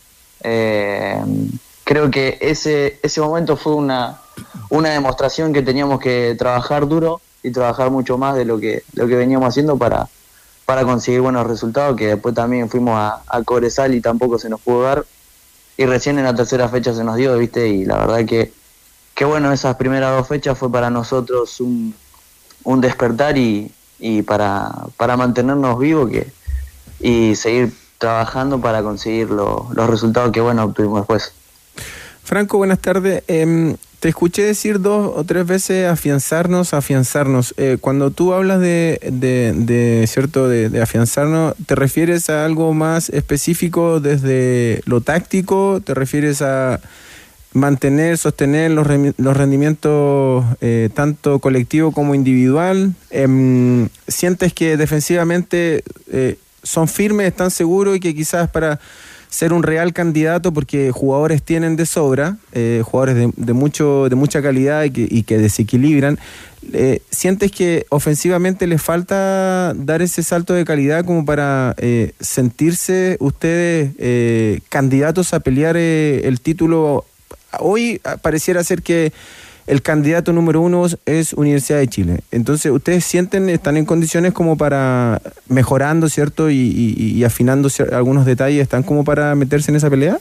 creo que ese momento fue una demostración que teníamos que trabajar duro y trabajar mucho más de lo que veníamos haciendo para conseguir buenos resultados, que después también fuimos a Cobresal y tampoco se nos pudo dar, y recién en la tercera fecha se nos dio, viste, y la verdad que bueno, esas primeras 2 fechas fue para nosotros un despertar y para mantenernos vivos y seguir trabajando para conseguir los resultados que bueno obtuvimos después. Franco, buenas tardes. Te escuché decir 2 o 3 veces afianzarnos. Cuando tú hablas de afianzarnos, ¿te refieres a algo más específico desde lo táctico? ¿Te refieres a mantener, sostener los rendimientos tanto colectivo como individual? ¿Sientes que defensivamente son firmes, están seguros y que quizás para ser un real candidato, porque jugadores tienen de sobra, jugadores de mucha calidad y que desequilibran, ¿sientes que ofensivamente les falta dar ese salto de calidad como para sentirse ustedes candidatos a pelear el título? Hoy pareciera ser que el candidato número 1 es Universidad de Chile. Entonces, ¿ustedes están en condiciones como para mejorando, cierto, y afinando algunos detalles, están como para meterse en esa pelea?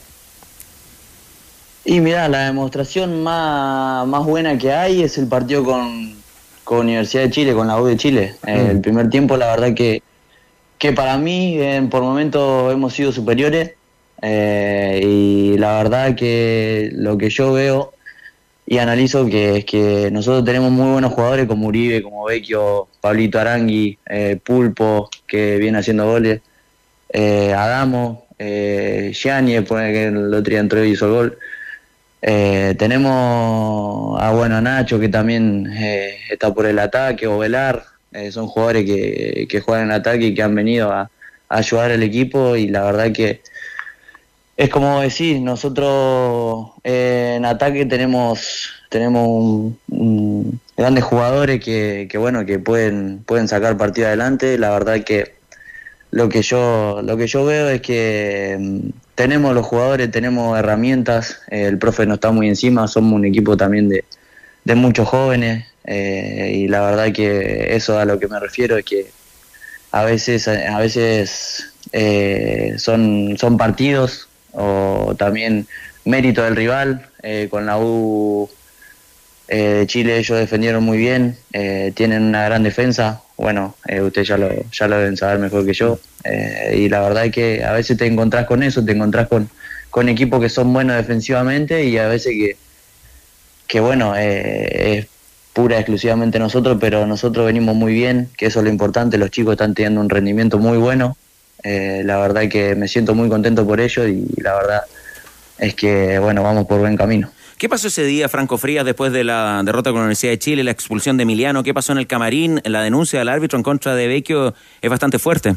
Y mira, la demostración más buena que hay es el partido con Universidad de Chile, con la U de Chile. El primer tiempo, la verdad que para mí, por momentos hemos sido superiores. Y la verdad que lo que yo veo y analizo es que nosotros tenemos muy buenos jugadores como Uribe, como Vecchio, Pablito Arangui, Pulpo, que viene haciendo goles, Adamo, Gianni, que el otro día entró y hizo el gol. Tenemos a Nacho, que también está por el ataque, o Velar, son jugadores que juegan en ataque y que han venido a ayudar al equipo, y la verdad que es como decir, nosotros en ataque tenemos grandes jugadores que pueden sacar partido adelante. La verdad que lo que yo veo es que tenemos los jugadores, tenemos herramientas, el profe no está muy encima, somos un equipo también de muchos jóvenes, y la verdad que eso a lo que me refiero es que a veces son partidos o también mérito del rival. Con la U de Chile ellos defendieron muy bien, tienen una gran defensa, ustedes ya lo deben saber mejor que yo, y la verdad es que a veces te encontrás con eso, te encontrás con equipos que son buenos defensivamente, y a veces es pura exclusivamente nosotros, pero nosotros venimos muy bien, que eso es lo importante, los chicos están teniendo un rendimiento muy bueno. La verdad que me siento muy contento por ello, y la verdad es que vamos por buen camino. ¿Qué pasó ese día, Franco Frías, después de la derrota con la Universidad de Chile, la expulsión de Emiliano? ¿Qué pasó en el camarín? La denuncia del árbitro en contra de Vecchio es bastante fuerte.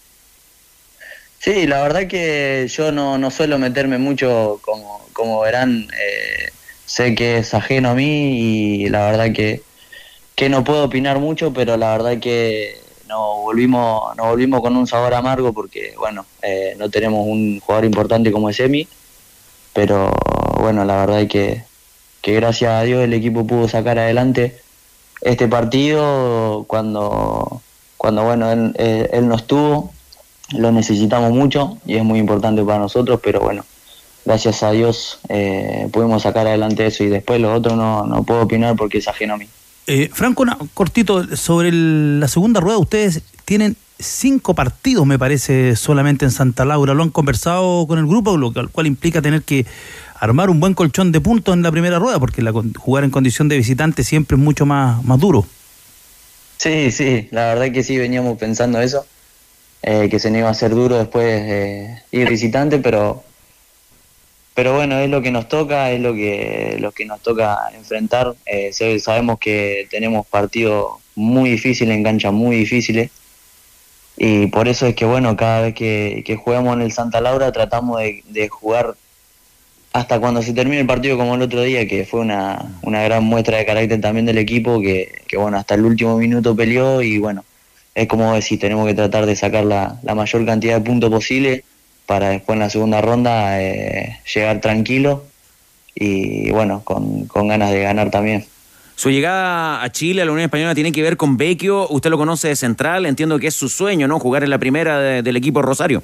Sí, la verdad que yo no suelo meterme mucho, como verán, sé que es ajeno a mí, y la verdad que no puedo opinar mucho, pero la verdad que nos volvimos con un sabor amargo porque, no tenemos un jugador importante como es Emi, pero la verdad es que gracias a Dios el equipo pudo sacar adelante este partido cuando él no estuvo, lo necesitamos mucho y es muy importante para nosotros, pero gracias a Dios pudimos sacar adelante eso, y después lo otro no puedo opinar porque es ajeno a mí. Franco, cortito, sobre la segunda rueda, ustedes tienen 5 partidos, me parece, solamente en Santa Laura. ¿Lo han conversado con el grupo? Lo cual implica tener que armar un buen colchón de puntos en la primera rueda, porque jugar en condición de visitante siempre es mucho más duro. Sí, la verdad que sí, veníamos pensando eso, que se nos iba a hacer duro después ir visitante, pero bueno, es lo que nos toca, es lo que nos toca enfrentar. Sabemos que tenemos partidos muy difíciles, en canchas muy difíciles, y por eso es que bueno, cada vez que jugamos en el Santa Laura tratamos de jugar hasta cuando se termine el partido, como el otro día, que fue una gran muestra de carácter también del equipo, que bueno, hasta el último minuto peleó, y bueno, es como decir, tenemos que tratar de sacar la mayor cantidad de puntos posible para después en la segunda ronda llegar tranquilo y bueno, con ganas de ganar también. Su llegada a Chile, a la Unión Española, tiene que ver con Vecchio. Usted lo conoce de Central, entiendo que es su sueño, ¿no? Jugar en la primera del equipo Rosario.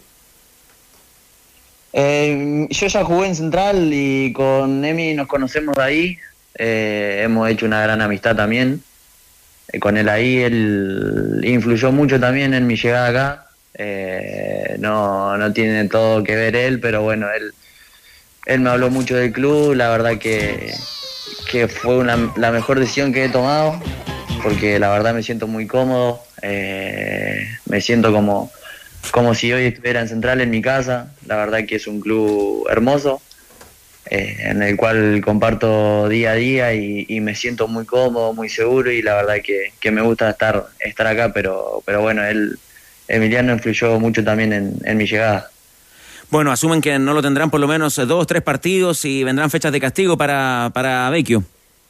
Yo ya jugué en Central y con Emi nos conocemos de ahí. Hemos hecho una gran amistad también. Con él ahí, él influyó mucho también en mi llegada acá. No tiene todo que ver él, pero bueno, él me habló mucho del club. La verdad que fue la mejor decisión que he tomado, porque la verdad me siento muy cómodo, me siento como si hoy estuviera en Central, en mi casa. La verdad que es un club hermoso, en el cual comparto día a día y me siento muy cómodo, muy seguro, y la verdad que me gusta estar acá, pero bueno, Emiliano influyó mucho también en mi llegada. Bueno, asumen que no lo tendrán por lo menos 2, 3 partidos y vendrán fechas de castigo para Vecchio.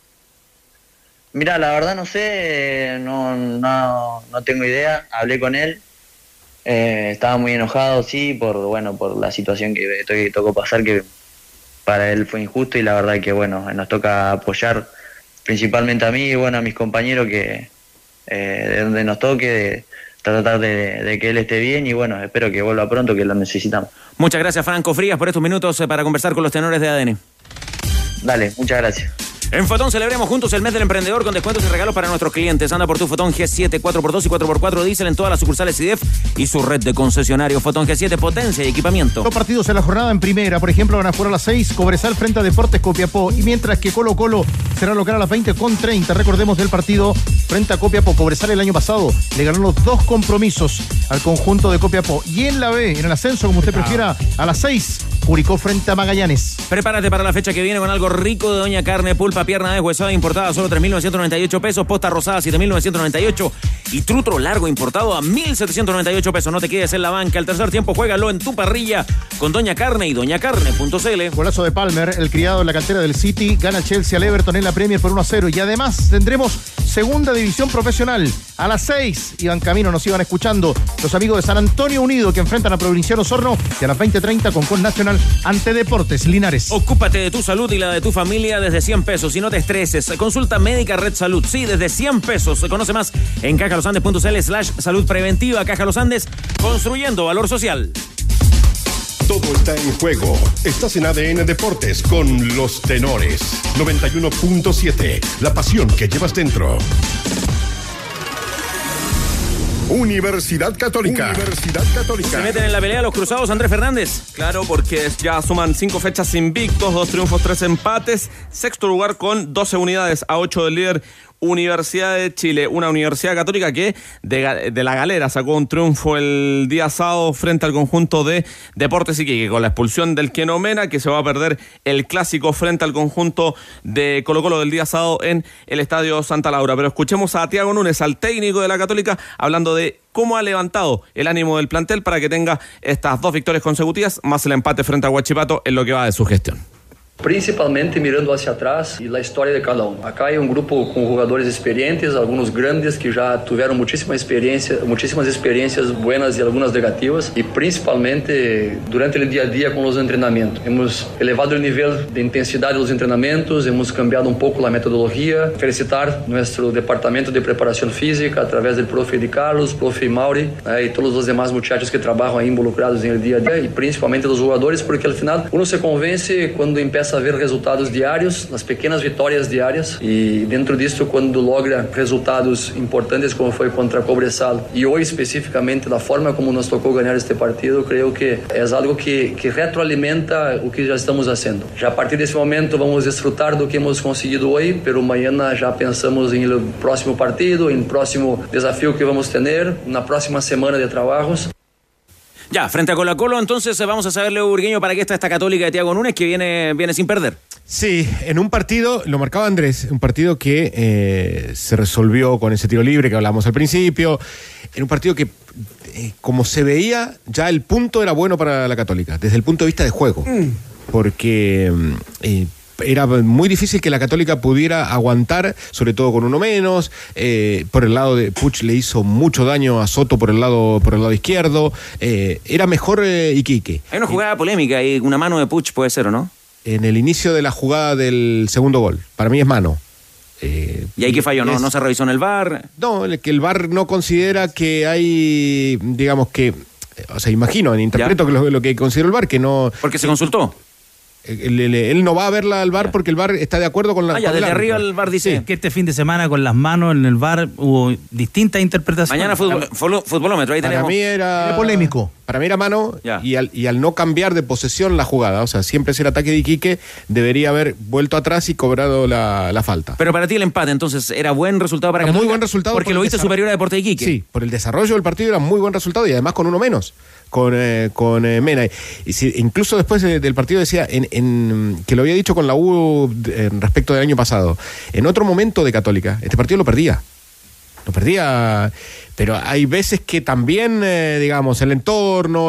Mira, la verdad no sé, no tengo idea. Hablé con él, estaba muy enojado, sí, por la situación que tocó pasar, que para él fue injusto, y la verdad que bueno, nos toca apoyar principalmente a mí y bueno, a mis compañeros, que de donde nos toque, tratar de que él esté bien, y bueno, espero que vuelva pronto, que lo necesitamos. Muchas gracias, Franco Frías, por estos minutos para conversar con los tenores de ADN. Dale, muchas gracias. En Fotón celebremos juntos el mes del emprendedor con descuentos y regalos para nuestros clientes. Anda por tu Fotón G7 4x2 y 4x4 diésel en todas las sucursales IDEF y su red de concesionarios. Fotón G7, potencia y equipamiento. Dos partidos en la jornada en primera. Por ejemplo, van a jugar a las 6, Cobresal frente a Deportes Copiapó. Y mientras que Colo Colo será local a las 20:30. Recordemos del partido frente a Copiapó. Cobresal el año pasado le ganó los 2 compromisos al conjunto de Copiapó. Y en la B, en el ascenso, como usted prefiera, a las 6, Curicó frente a Magallanes. Prepárate para la fecha que viene con algo rico de Doña Carne, pulpa, pierna deshuesada importada, solo 3.998 pesos, posta rosada 7.998 y trutro largo importado a 1.798 pesos. No te quedes en la banca. El tercer tiempo juégalo en tu parrilla con Doña Carne y doñacarne.cl. Golazo de Palmer, el criado en la cantera del City, gana Chelsea al Everton en la Premier por 1-0. Y además tendremos segunda división profesional a las 6. Iban camino, nos iban escuchando los amigos de San Antonio Unido, que enfrentan a Provinciano Osorno, y a las 20:30 con Nacional ante Deportes Linares. Ocúpate de tu salud y la de tu familia desde 100 pesos y no te estreses. Consulta médica Red Salud, sí, desde 100 pesos. Conoce más en cajalosandes.cl/salud preventiva. Caja Los Andes, construyendo valor social. Todo está en juego. Estás en ADN Deportes con los tenores. 91.7, la pasión que llevas dentro. Universidad Católica. Se meten en la pelea los cruzados, Andrés Fernández. Claro, porque ya suman 5 fechas invictos, 2 triunfos, 3 empates. Sexto lugar con 12 unidades a 8 del líder Universidad de Chile. Una Universidad Católica que de la galera sacó un triunfo el día sábado frente al conjunto de Deportes Iquique, con la expulsión del Keno Mena, que se va a perder el clásico frente al conjunto de Colo Colo del día sábado en el Estadio Santa Laura. Pero escuchemos a Thiago Núñez, al técnico de la Católica, hablando de cómo ha levantado el ánimo del plantel para que tenga estas 2 victorias consecutivas, más el empate frente a Huachipato en lo que va de su gestión. Principalmente mirando hacia atrás y la historia de cada uno. Acá hay un grupo con jugadores experientes, algunos grandes que ya tuvieron muchísimas experiencias buenas y algunas negativas, y principalmente durante el día a día con los entrenamientos. Hemos elevado el nivel de intensidad de los entrenamientos, hemos cambiado un poco la metodología. Felicitar nuestro departamento de preparación física a través del profe Di Carlos, profe Mauri, y todos los demás muchachos que trabajan ahí involucrados en el día a día, y principalmente los jugadores, porque al final uno se convence cuando empieza começa a ver resultados diários, as pequenas vitórias diárias, e dentro disso, quando logra resultados importantes como foi contra Cobresal e hoje especificamente da forma como nos tocou ganhar este partido, creio que é algo que retroalimenta o que já estamos fazendo. Já a partir desse momento vamos desfrutar do que hemos conseguido hoje, pero mañana já pensamos em el próximo partido, em próximo desafio que vamos ter, na próxima semana de trabalhos. Ya, frente a Colo-Colo, entonces vamos a saber, Leo Burgueño, para qué está esta Católica de Thiago Núñez que viene sin perder. Sí, en un partido, lo marcaba Andrés, un partido que se resolvió con ese tiro libre que hablamos al principio, en un partido que, como se veía, ya el punto era bueno para la Católica, desde el punto de vista de juego, porque era muy difícil que la Católica pudiera aguantar, sobre todo con uno menos. Por el lado de Puch le hizo mucho daño a Soto por el lado izquierdo. Era mejor Iquique. Hay una jugada polémica y una mano de Puch puede ser, ¿o no? En el inicio de la jugada del segundo gol. Para mí es mano. ¿Y ahí qué falló? ¿No se revisó en el VAR? No, que el VAR no considera que hay, digamos que, o sea, imagino, interpreto que lo que considera el VAR, que no... Porque se consultó. Él no va a verla al VAR porque el VAR está de acuerdo con la... desde arriba el VAR dice... Que este fin de semana con las manos en el VAR hubo distintas interpretaciones. Mañana futbolómetro, ahí tenemos... Para mí era polémico. Para mí era mano y al no cambiar de posesión la jugada, o sea, siempre ser ataque de Iquique, debería haber vuelto atrás y cobrado la falta. Pero para ti el empate, entonces, ¿era buen resultado para Católica? Muy buen resultado. Porque lo viste superior a Deportes de Iquique. Sí, por el desarrollo del partido era muy buen resultado y además con uno menos. Con Mena. Y incluso después del partido decía que lo había dicho con la U respecto del año pasado. En otro momento de Católica, este partido lo perdía. Pero hay veces que también, digamos, el entorno,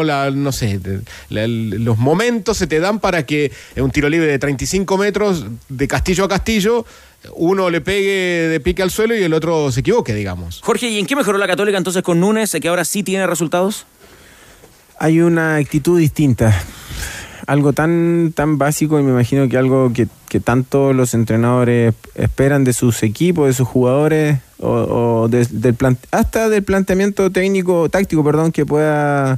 los momentos se te dan para que en un tiro libre de 35 metros, de castillo a castillo, uno le pegue de pique al suelo y el otro se equivoque, digamos. Jorge, ¿y en qué mejoró la Católica entonces con Núñez, que ahora sí tiene resultados? Hay una actitud distinta, algo tan básico, y me imagino que algo que tanto los entrenadores esperan de sus equipos, de sus jugadores, hasta del planteamiento táctico, que pueda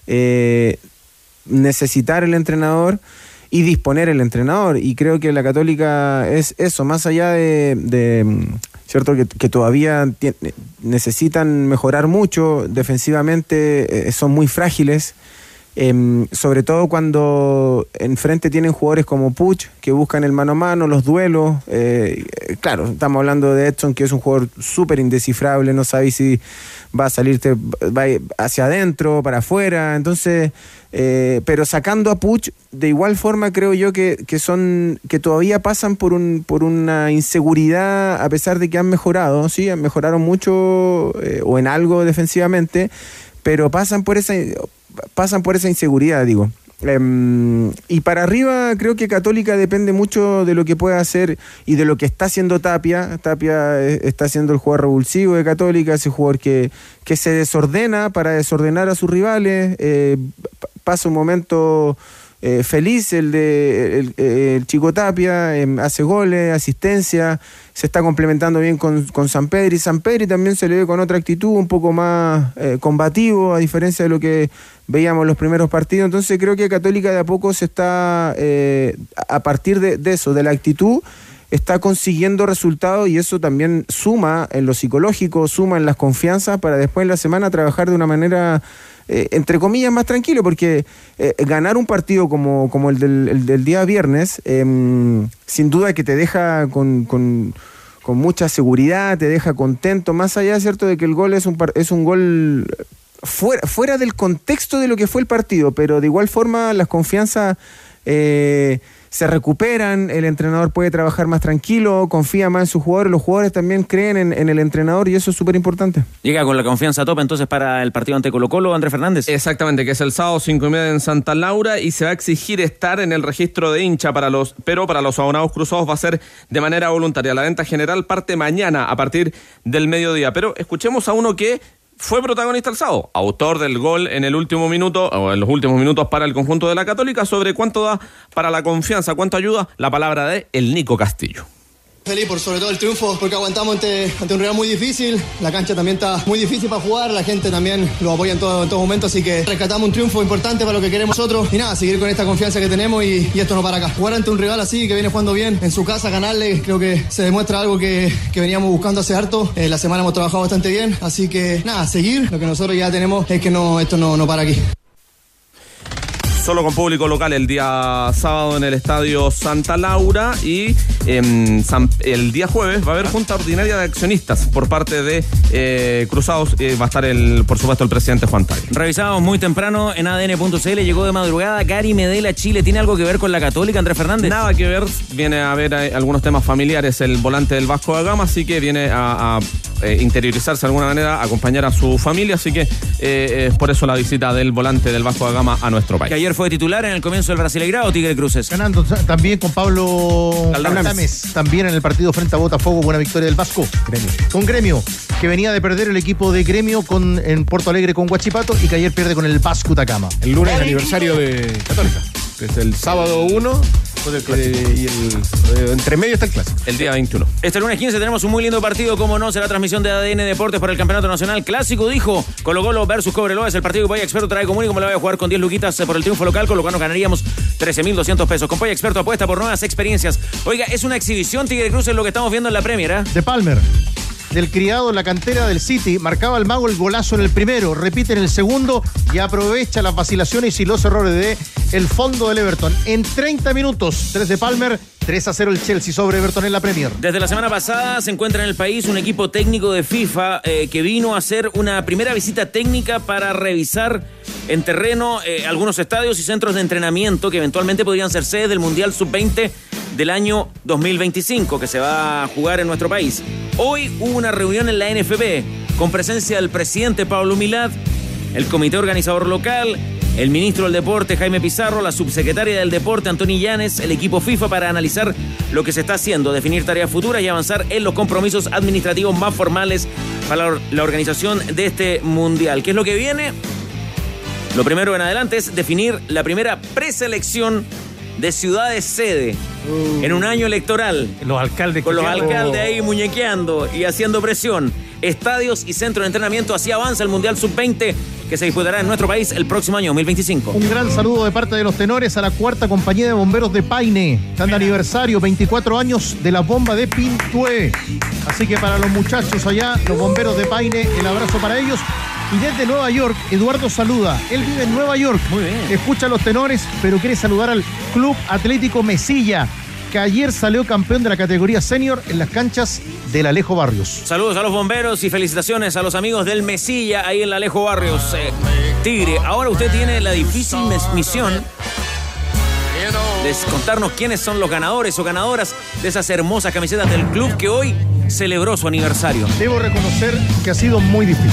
necesitar el entrenador y disponer el entrenador. Y creo que la Católica es eso, más allá de cierto que todavía necesitan mejorar mucho defensivamente, son muy frágiles, sobre todo cuando enfrente tienen jugadores como Puch que buscan el mano a mano, los duelos. Claro, estamos hablando de Edson, que es un jugador súper indescifrable, no sabes si va a salirte hacia adentro, para afuera, entonces pero sacando a Puch, de igual forma creo yo que todavía pasan por una inseguridad, a pesar de que han mejorado, sí, mejoraron mucho o en algo defensivamente, pero pasan por esa inseguridad, digo. Y para arriba creo que Católica depende mucho de lo que pueda hacer y de lo que está haciendo Tapia. Tapia está siendo el jugador revulsivo de Católica, ese jugador que se desordena para desordenar a sus rivales. Pasa un momento feliz el chico Tapia, hace goles, asistencia, se está complementando bien con Sampedri. Sampedri también se le ve con otra actitud, un poco más combativo, a diferencia de lo que veíamos en los primeros partidos. Entonces creo que Católica de a poco se está, a partir de eso, de la actitud, está consiguiendo resultados, y eso también suma en lo psicológico, suma en las confianzas para después en la semana trabajar de una manera entre comillas más tranquilo, porque ganar un partido como el del día viernes sin duda que te deja con mucha seguridad, te deja contento, más allá, cierto, de que el gol es un gol fuera del contexto de lo que fue el partido, pero de igual forma las confianzas se recuperan, el entrenador puede trabajar más tranquilo, confía más en sus jugadores, los jugadores también creen en el entrenador, y eso es súper importante. Llega con la confianza a tope entonces para el partido ante Colo-Colo, Andrés Fernández. Exactamente, que es el sábado 5:30 en Santa Laura, y se va a exigir estar en el registro de hincha pero para los abonados cruzados va a ser de manera voluntaria. La venta general parte mañana a partir del mediodía, pero escuchemos a uno que fue protagonista el sábado, autor del gol en el último minuto, o en los últimos minutos para el conjunto de la Católica. Sobre cuánto da para la confianza, cuánto ayuda, la palabra de el Nico Castillo. Feliz por sobre todo el triunfo, porque aguantamos ante un rival muy difícil. La cancha también está muy difícil para jugar, la gente también lo apoya en todo momento, así que rescatamos un triunfo importante para lo que queremos nosotros. Y nada, seguir con esta confianza que tenemos y esto no para acá. Jugar ante un rival así, que viene jugando bien en su casa, ganarle, creo que se demuestra algo que veníamos buscando hace harto. La semana hemos trabajado bastante bien, así que nada, seguir. Lo que nosotros ya tenemos es que esto no para aquí. Solo con público local el día sábado en el Estadio Santa Laura y el día jueves va a haber junta ordinaria de accionistas por parte de Cruzados. Va a estar por supuesto el presidente Juan Tagle. Revisamos muy temprano en ADN.cl, llegó de madrugada Gary Medel a Chile. ¿Tiene algo que ver con la Católica, Andrés Fernández? Nada que ver, viene a ver algunos temas familiares el volante del Vasco da Gama, así que viene a interiorizarse de alguna manera, acompañar a su familia, así que es por eso la visita del volante del Vasco da Gama a nuestro país. Que ayer fue titular en el comienzo del Brasileirao, Tigre Cruces. Ganando también con Pablo Aldames, también en el partido frente a Botafogo, buena victoria del Vasco. Con Gremio, que venía de perder el equipo de Gremio en Porto Alegre con Huachipato y que ayer pierde con el Vasco da Gama. El lunes aniversario de Católica, que es el sábado 1. Y entre medio está el clásico. El día 21. Este lunes 15 tenemos un muy lindo partido, como no, será transmisión de ADN Deportes por el Campeonato Nacional Clásico, dijo Colo-Colo versus Cobreloa. Es el partido que Polla Experto trae común y como le voy a jugar con 10 luquitas por el triunfo local, con lo cual nos ganaríamos 13.200 pesos. Con Polla Experto apuesta por nuevas experiencias. Oiga, es una exhibición Tigre Cruces lo que estamos viendo en la Premier, ¿eh? De Palmer, del criado en la cantera del City, marcaba el mago el golazo en el primero, repite en el segundo y aprovecha las vacilaciones y los errores de el fondo del Everton. En 30 minutos, 3 de Palmer, 3-0 el Chelsea sobre Everton en la Premier. Desde la semana pasada se encuentra en el país un equipo técnico de FIFA que vino a hacer una primera visita técnica para revisar en terreno algunos estadios y centros de entrenamiento que eventualmente podrían ser sede del Mundial Sub-20 del año 2025 que se va a jugar en nuestro país. Hoy hubo una reunión en la NFP con presencia del presidente Pablo Milad, el comité organizador local, el ministro del Deporte Jaime Pizarro, la subsecretaria del Deporte Antoni Llanes, el equipo FIFA para analizar lo que se está haciendo, definir tareas futuras y avanzar en los compromisos administrativos más formales para la organización de este mundial. ¿Qué es lo que viene? Lo primero en adelante es definir la primera preselección de ciudades sede en un año electoral. Los alcaldes con los alcaldes ahí muñequeando y haciendo presión. Estadios y centros de entrenamiento. Así avanza el Mundial Sub-20 que se disputará en nuestro país el próximo año 2025. Un gran saludo de parte de los tenores a la cuarta compañía de bomberos de Paine. Están de aniversario, 24 años de la bomba de Pintué. Así que para los muchachos allá, los bomberos de Paine, el abrazo para ellos. Y desde Nueva York, Eduardo saluda. Él vive en Nueva York. Muy bien. Escucha a los tenores, pero quiere saludar al Club Atlético Mesilla, que ayer salió campeón de la categoría senior en las canchas del Alejo Barrios. Saludos a los bomberos y felicitaciones a los amigos del Mesilla ahí en el Alejo Barrios. Tigre, ahora usted tiene la difícil misión de contarnos quiénes son los ganadores o ganadoras de esas hermosas camisetas del club que hoy celebró su aniversario. Debo reconocer que ha sido muy difícil.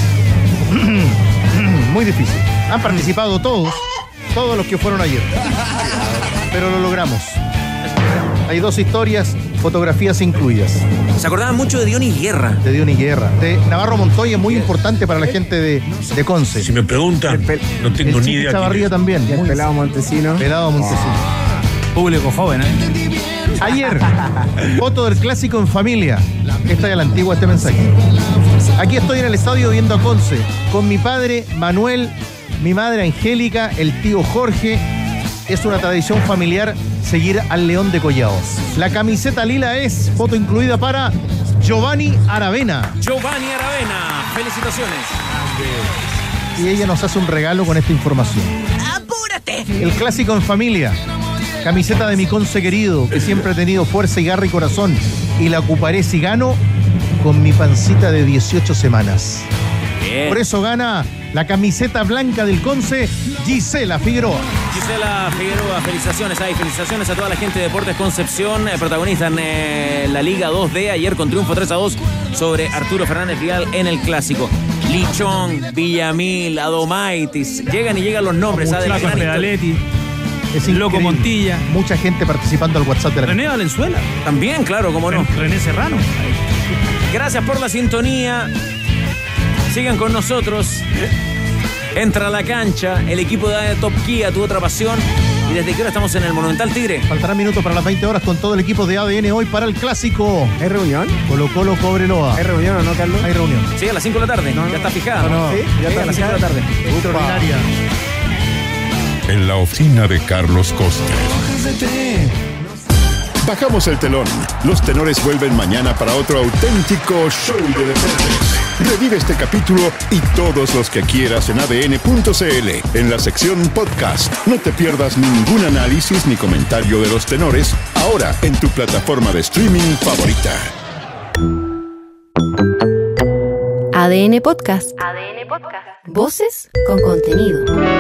Muy difícil. Han participado todos los que fueron ayer. Pero lo logramos. Hay 2 historias, fotografías incluidas. Se acordaban mucho de Dionis Guerra. De Dionis Guerra. De Navarro Montoya, muy importante para la gente de Conce. Si me preguntan, no tengo ni idea. Chavarría también. Y el Pelado Montesino. Pelado Montesino. Público joven, ¿eh? Ayer, foto del clásico en familia. Esta es la antigua, este mensaje. Aquí estoy en el estadio viendo a Conce, con mi padre Manuel, mi madre Angélica, el tío Jorge. Es una tradición familiar seguir al León de Collao. La camiseta lila es, foto incluida para Giovanni Aravena. Giovanni Aravena, felicitaciones. Y ella nos hace un regalo con esta información. ¡Apúrate! El clásico en familia. Camiseta de mi Conce querido, que siempre ha tenido fuerza y garra y corazón. Y la ocuparé si gano con mi pancita de 18 semanas. Bien. Por eso gana la camiseta blanca del Conce, Gisela Figueroa. Gisela Figueroa, felicitaciones. Felicitaciones a toda la gente de Deportes Concepción, protagonista en la Liga 2D, ayer con triunfo 3-2 sobre Arturo Fernández Vial en el Clásico. Lichón, Villamil, Adomaitis, llegan los nombres. Pedaletti. Es Loco Montilla. Mucha gente participando al WhatsApp de la René Valenzuela. También, claro, cómo no. René Serrano. Gracias por la sintonía. Sigan con nosotros. Entra a la cancha. El equipo de Top Kia, tu otra pasión. ¿Y desde qué hora estamos en el Monumental, Tigre? Faltarán minutos para las 20 horas con todo el equipo de ADN hoy para el clásico. ¿Hay reunión? Colo-Colo Cobreloa. ¿Hay reunión o no, Carlos? Hay reunión. Sí, a las 5 de la tarde. Ya está fijada. No. ¿Sí? Ya está a las 5 de la tarde. Extraordinaria. En la oficina de Carlos Costa. Bajamos el telón. Los tenores vuelven mañana para otro auténtico show de deportes. Revive este capítulo y todos los que quieras en adn.cl, en la sección podcast. No te pierdas ningún análisis ni comentario de los tenores, ahora en tu plataforma de streaming favorita. ADN Podcast. ADN Podcast. Voces con contenido.